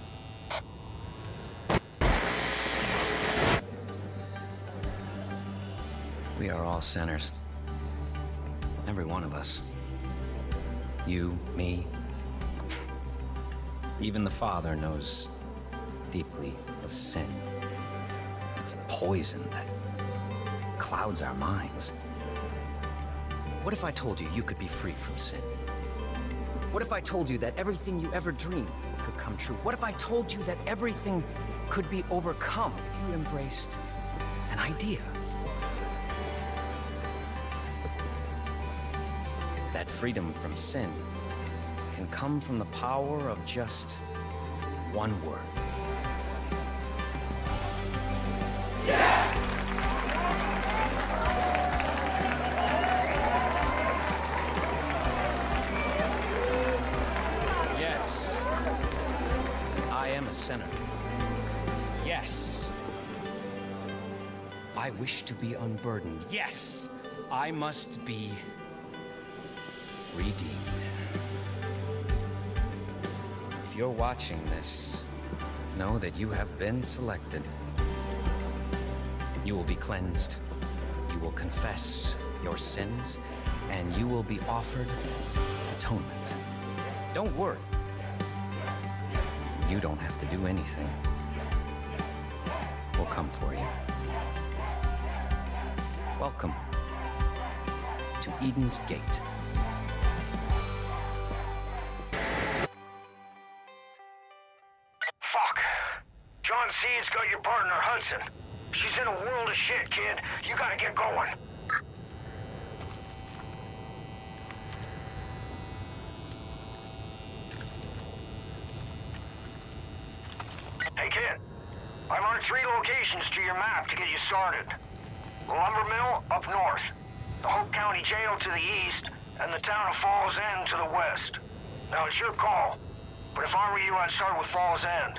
this. We are all sinners. Every one of us. You, me. Even the Father knows deeply of sin. It's a poison that clouds our minds. What if I told you you could be free from sin? What if I told you that everything you ever dreamed could come true? What if I told you that everything could be overcome if you embraced an idea? That freedom from sin can come from the power of just one word. Yeah! Yes, I am a sinner. Yes, I wish to be unburdened. Yes, I must be redeemed. If you're watching this, know that you have been selected. You will be cleansed. You will confess your sins, and you will be offered atonement. Don't worry. You don't have to do anything. We'll come for you. Welcome to Eden's Gate. Fuck. John C's got your partner, Hudson. She's in a world of shit, kid. You gotta get going. Hey, kid. I marked three locations to your map to get you started. The lumber mill up north, the Hope County Jail to the east, and the town of Falls End to the west. Now, it's your call, but if I were you, I'd start with Falls End.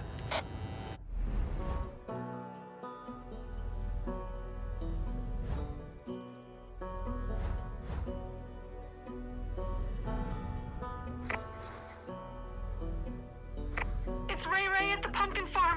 It's Ray Ray at the pumpkin farm.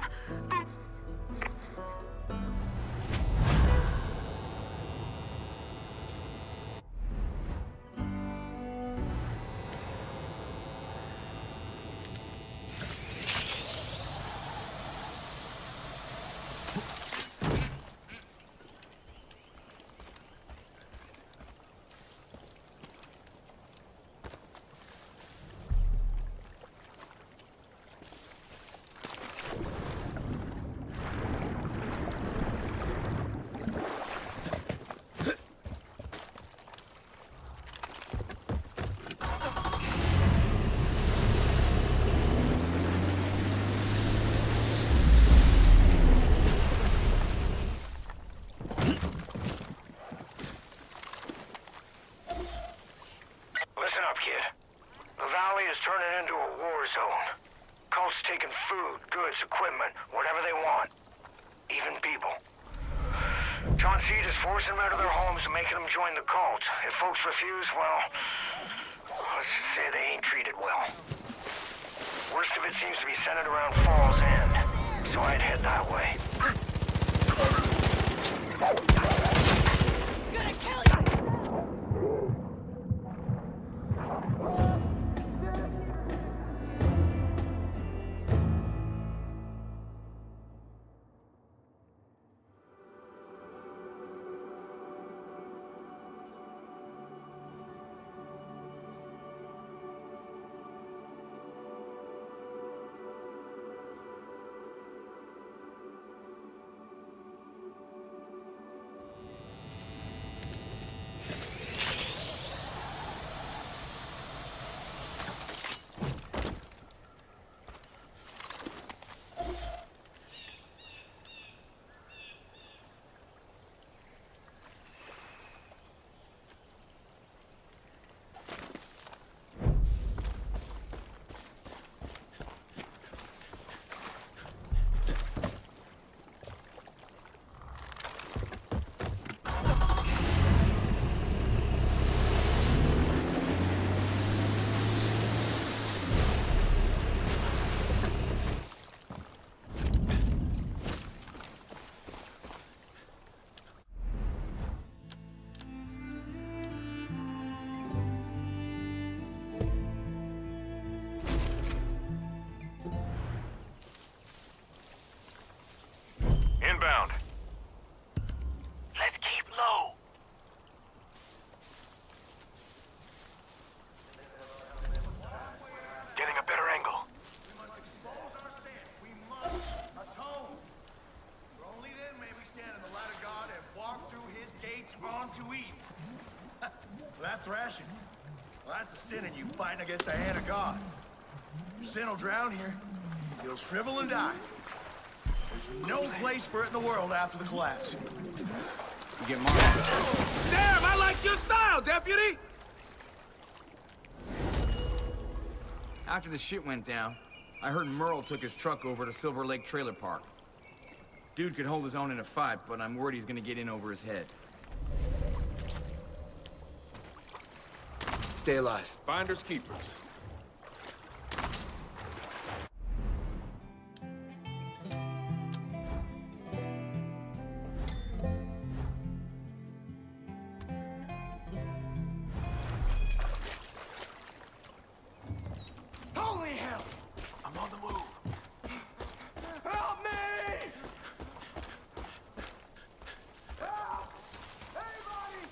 Turning into a war zone. Cults taking food, goods, equipment, whatever they want. Even people. John Seed is forcing them out of their homes and making them join the cult. If folks refuse, well, let's just say they ain't treated well. Worst of it seems to be centered around Falls End, so I'd head that way. Gonna kill you! outside of God and walk through his gates onto Eden. That thrashing, well, that's the sin in you fighting against the hand of God. Your sin will drown here. You'll shrivel and die. There's no place for it in the world after the collapse. You get marked. Damn, I like your style, deputy! After the shit went down, I heard Merle took his truck over to Silver Lake Trailer Park. Dude could hold his own in a fight, but I'm worried he's gonna get in over his head. Stay alive. Finders keepers. Holy hell! I'm on the move. Help me! Help! Anybody!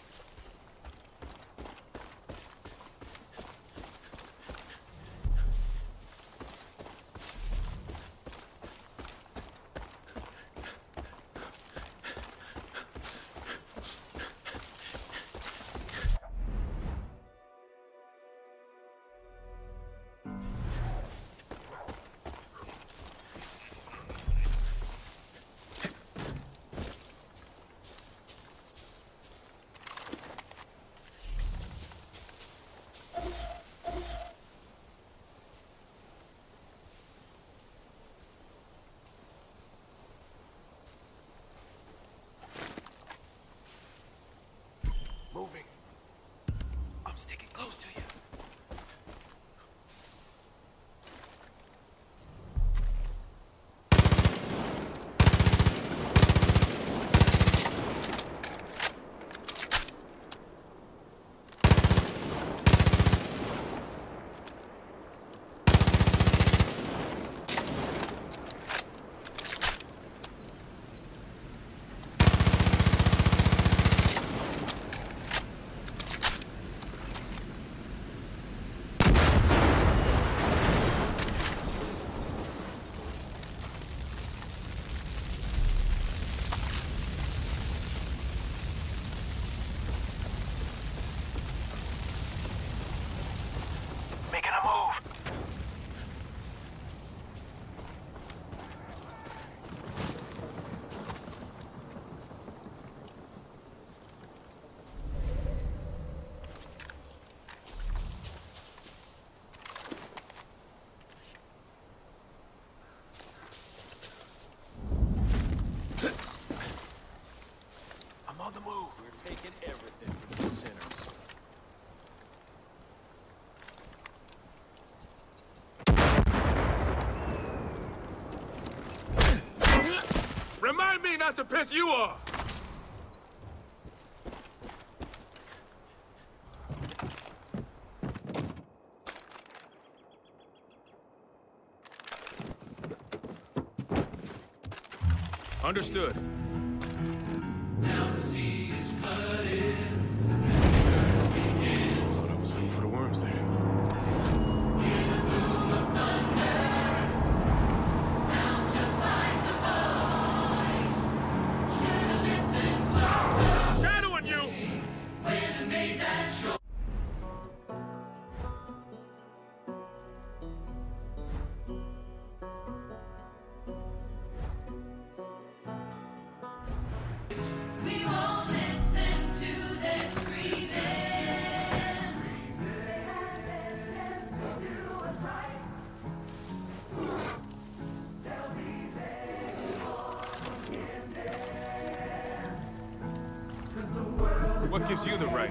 Moving. I'm sticking close to you. Making a move. I'm on the move. We're taking everything from these sinners. Remind me not to piss you off! Understood. Now the sea is flooded. Thought I was food for the worms there. Shadowing you! We won't listen to this breathing. What gives you the right?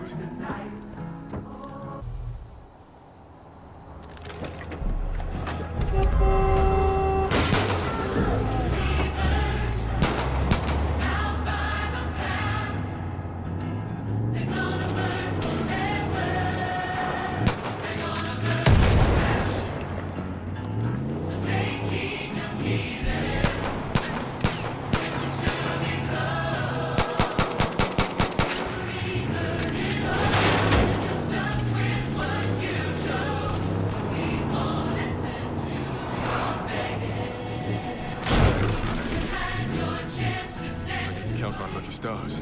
Burn it all. counting on lucky stars.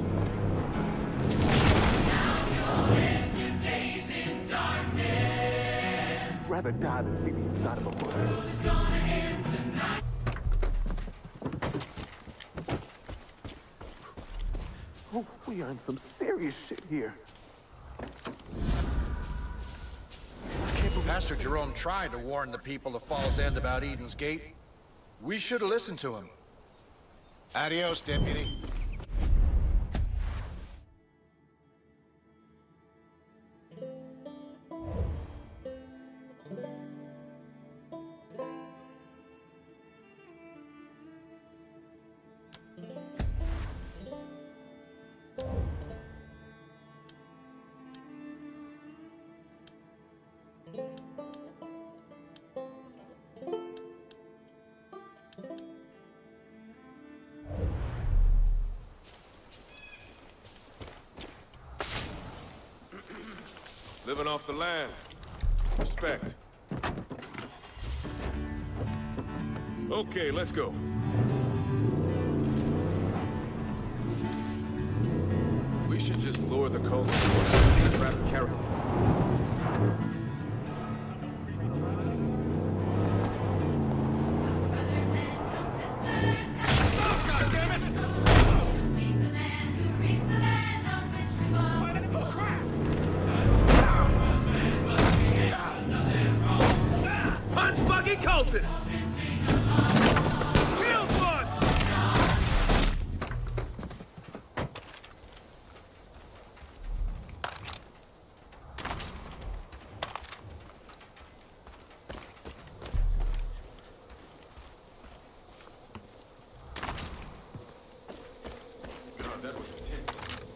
Rather die than see the inside of a book. Oh, we are in some serious shit here. Pastor Jerome tried to warn the people of Falls End about Eden's Gate. We should have listened to him. Adios, deputy. Living off the land. Respect. Okay, let's go. We should just lure the cult and trap and carry. Cultist! Shield one! God, that was intense.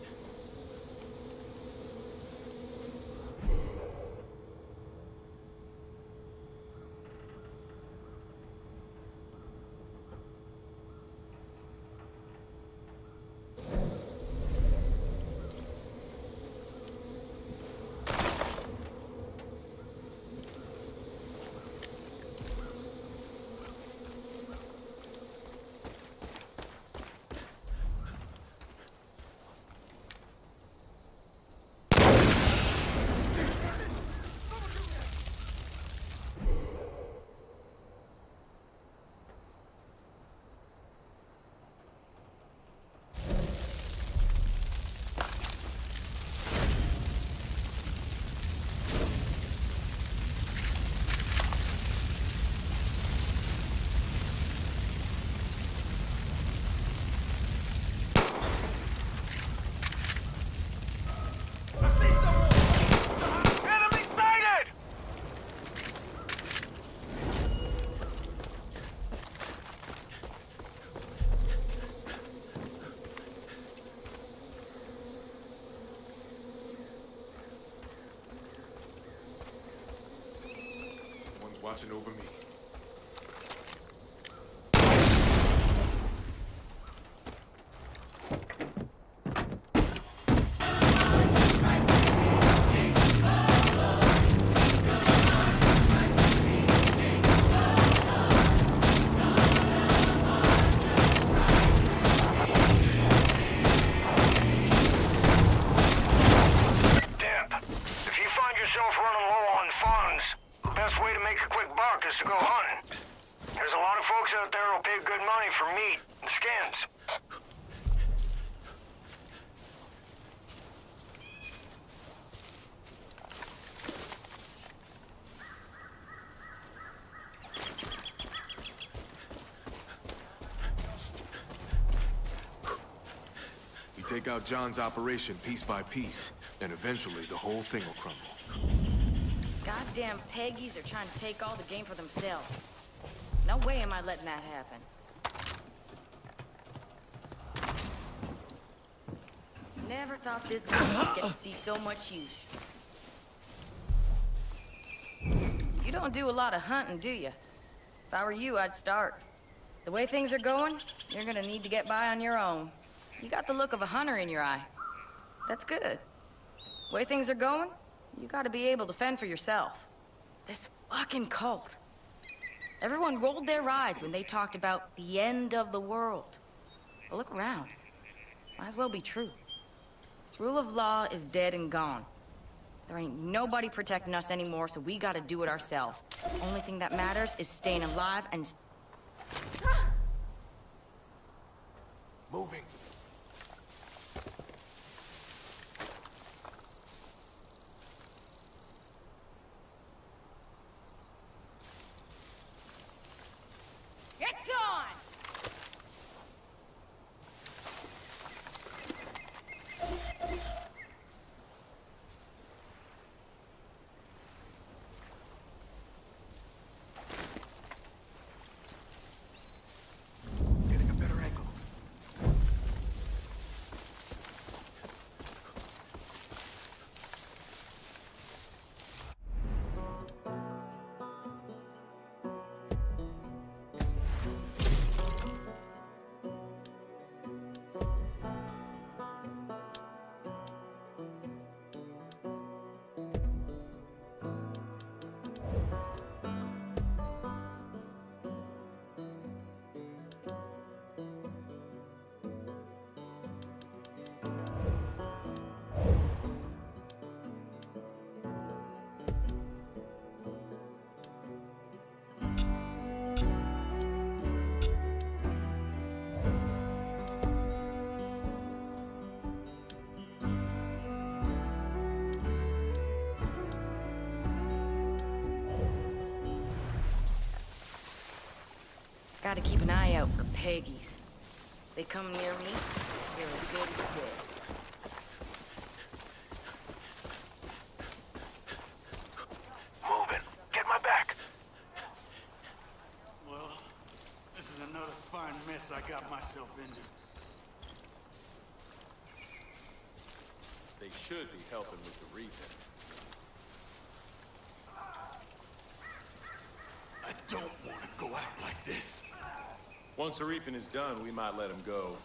Watching over me. Take out John's operation piece by piece, and eventually the whole thing will crumble. Goddamn Peggies are trying to take all the game for themselves. No way am I letting that happen. Never thought this guy would get to see so much use. You don't do a lot of hunting, do you? If I were you, I'd start. The way things are going, you're gonna need to get by on your own. You got the look of a hunter in your eye. That's good. The way things are going, you gotta be able to fend for yourself. This fucking cult. Everyone rolled their eyes when they talked about the end of the world. But look around. Might as well be true. Rule of law is dead and gone. There ain't nobody protecting us anymore, so we gotta do it ourselves. Only thing that matters is staying alive and... Moving. It's on! Getting a better angle. Gotta keep an eye out for Peggies. They come near me, they're as good as dead. Moving. Get my back. Well, this is another fine mess I got myself into. They should be helping with the reaping. I don't want to go out like this. Once the reaping is done, we might let him go.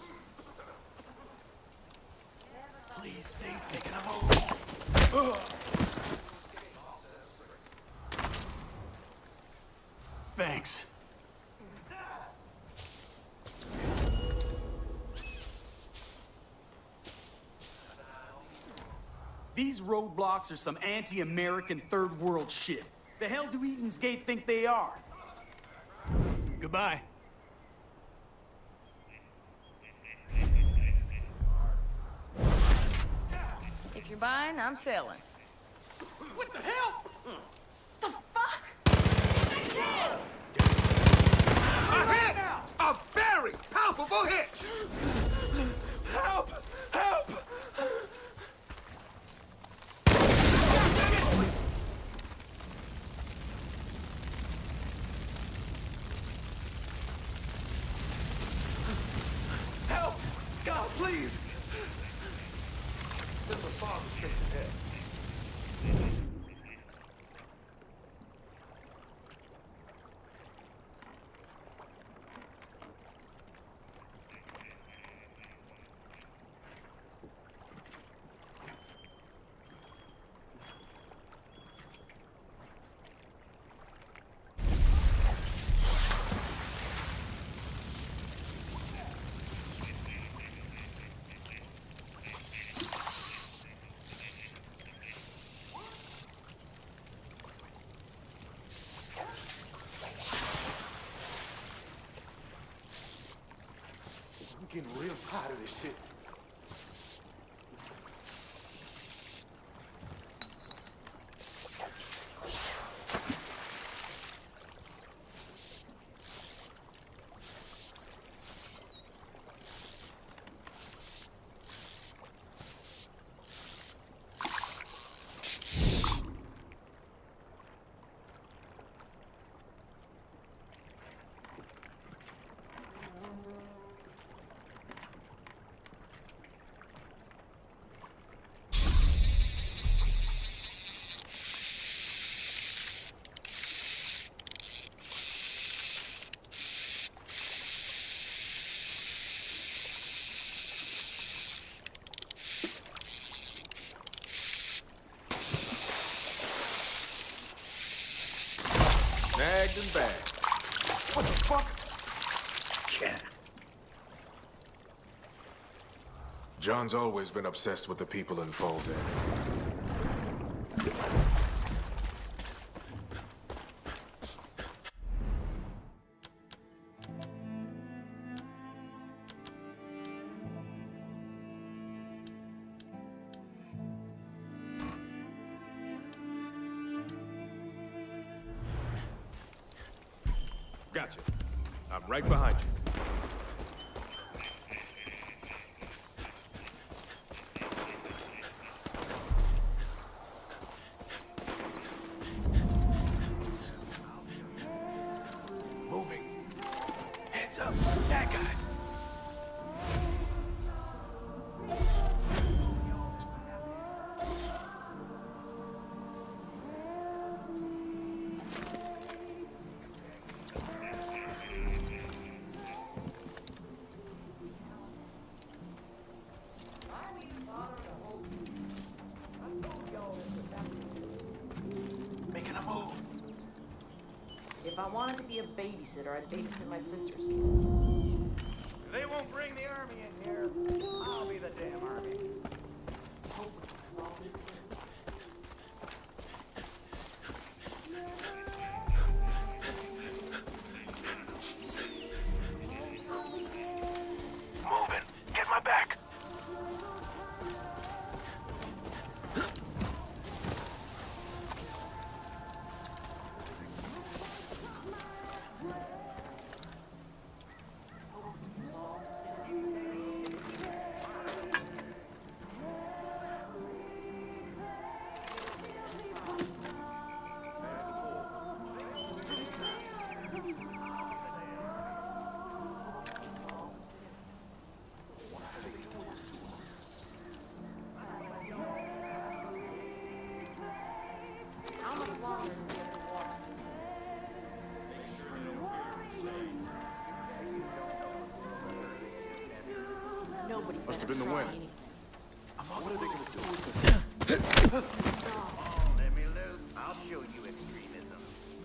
Please say making a move. Thanks. These roadblocks are some anti-American third world shit. The hell do Eaton's Gate think they are? Goodbye. If you're buying, I'm selling. What the hell? The fuck? A hit! A very palpable hit! Help! Help! Help! God, please! This was far straight ahead. I'm getting real tired of this shit. Bagged and bagged. What the fuck? Yeah. John's always been obsessed with the people in Falls End. Gotcha. I'm right behind you. Moving. Heads up. Bad guys. Making a move. If I wanted to be a babysitter, I'd babysit my sister's kids. They won't bring the army in here. I'll be the damn army. Moving. Get my back. How much longer do we have to walk? Nobody Must have better been the try wind. anything. What are they gonna do with this? Oh, let me loose. I'll show you extremism.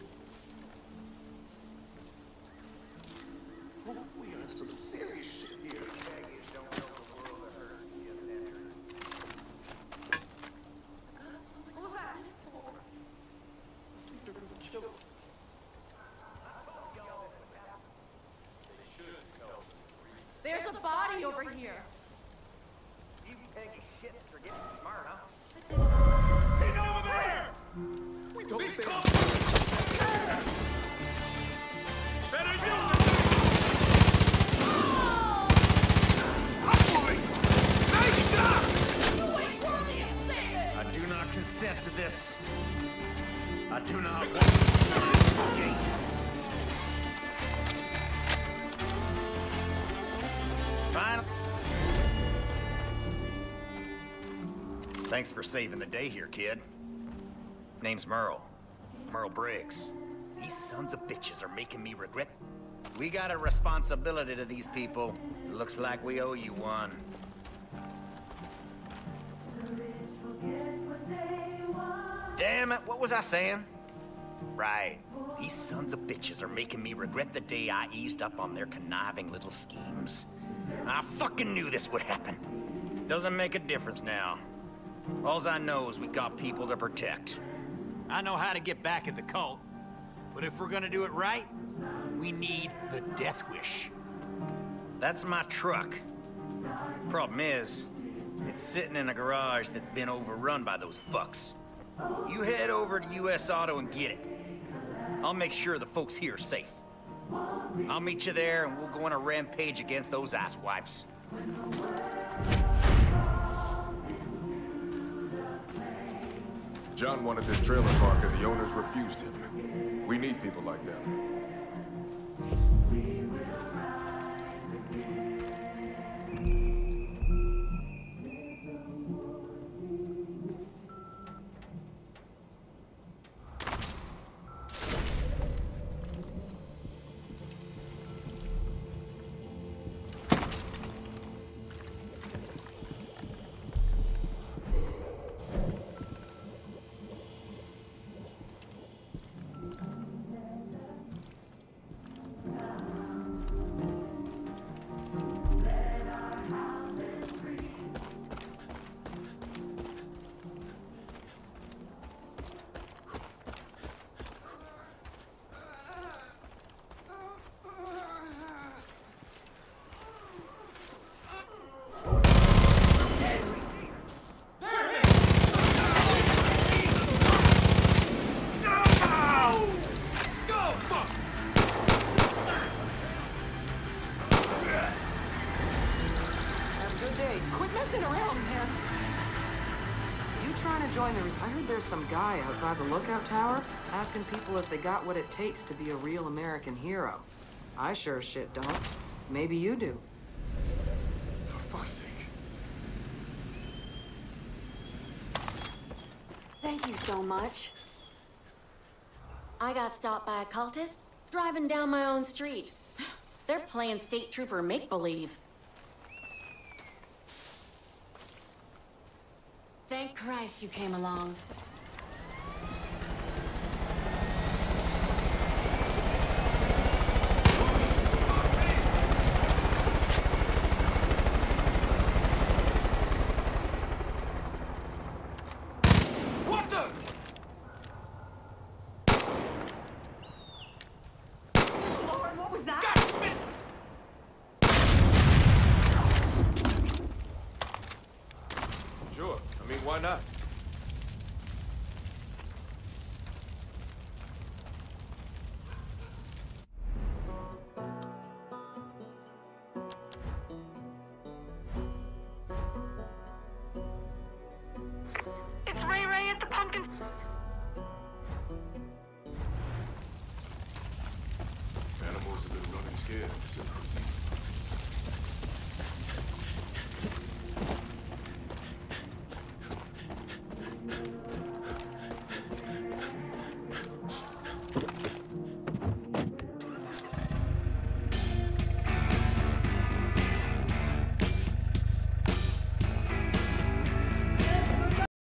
We are some serious shit here. There's a body over here. You peggy shits for getting smart, huh? He's over there! We don't say Better use Nice shot! You ain't worthy of saving! I do not consent to this. I do not want to gate. Fine. Thanks for saving the day here, kid. Name's Merle. Merle Briggs. These sons of bitches are making me regret. We got a responsibility to these people. Looks like we owe you one. Damn it, what was I saying? Right. These sons of bitches are making me regret the day I eased up on their conniving little schemes. I fucking knew this would happen. Doesn't make a difference now. Alls I know is we got people to protect. I know how to get back at the cult, but if we're gonna do it right, we need the Death Wish. That's my truck. Problem is, it's sitting in a garage that's been overrun by those fucks. You head over to U S Auto and get it. I'll make sure the folks here are safe. I'll meet you there and we'll go on a rampage against those asswipes. John wanted this trailer park and the owners refused him. We need people like them. Hey, quit messing around, man. You trying to join the... res- I heard there's some guy out by the lookout tower asking people if they got what it takes to be a real American hero. I sure as shit don't. Maybe you do. For fuck's sake. Thank you so much. I got stopped by a cultist driving down my own street. They're playing state trooper make-believe. Thank Christ you came along. What the? Lord, what was that? Sure. I mean, why not? It's Ray Ray at the pumpkin. Animals have been running scared since the sea.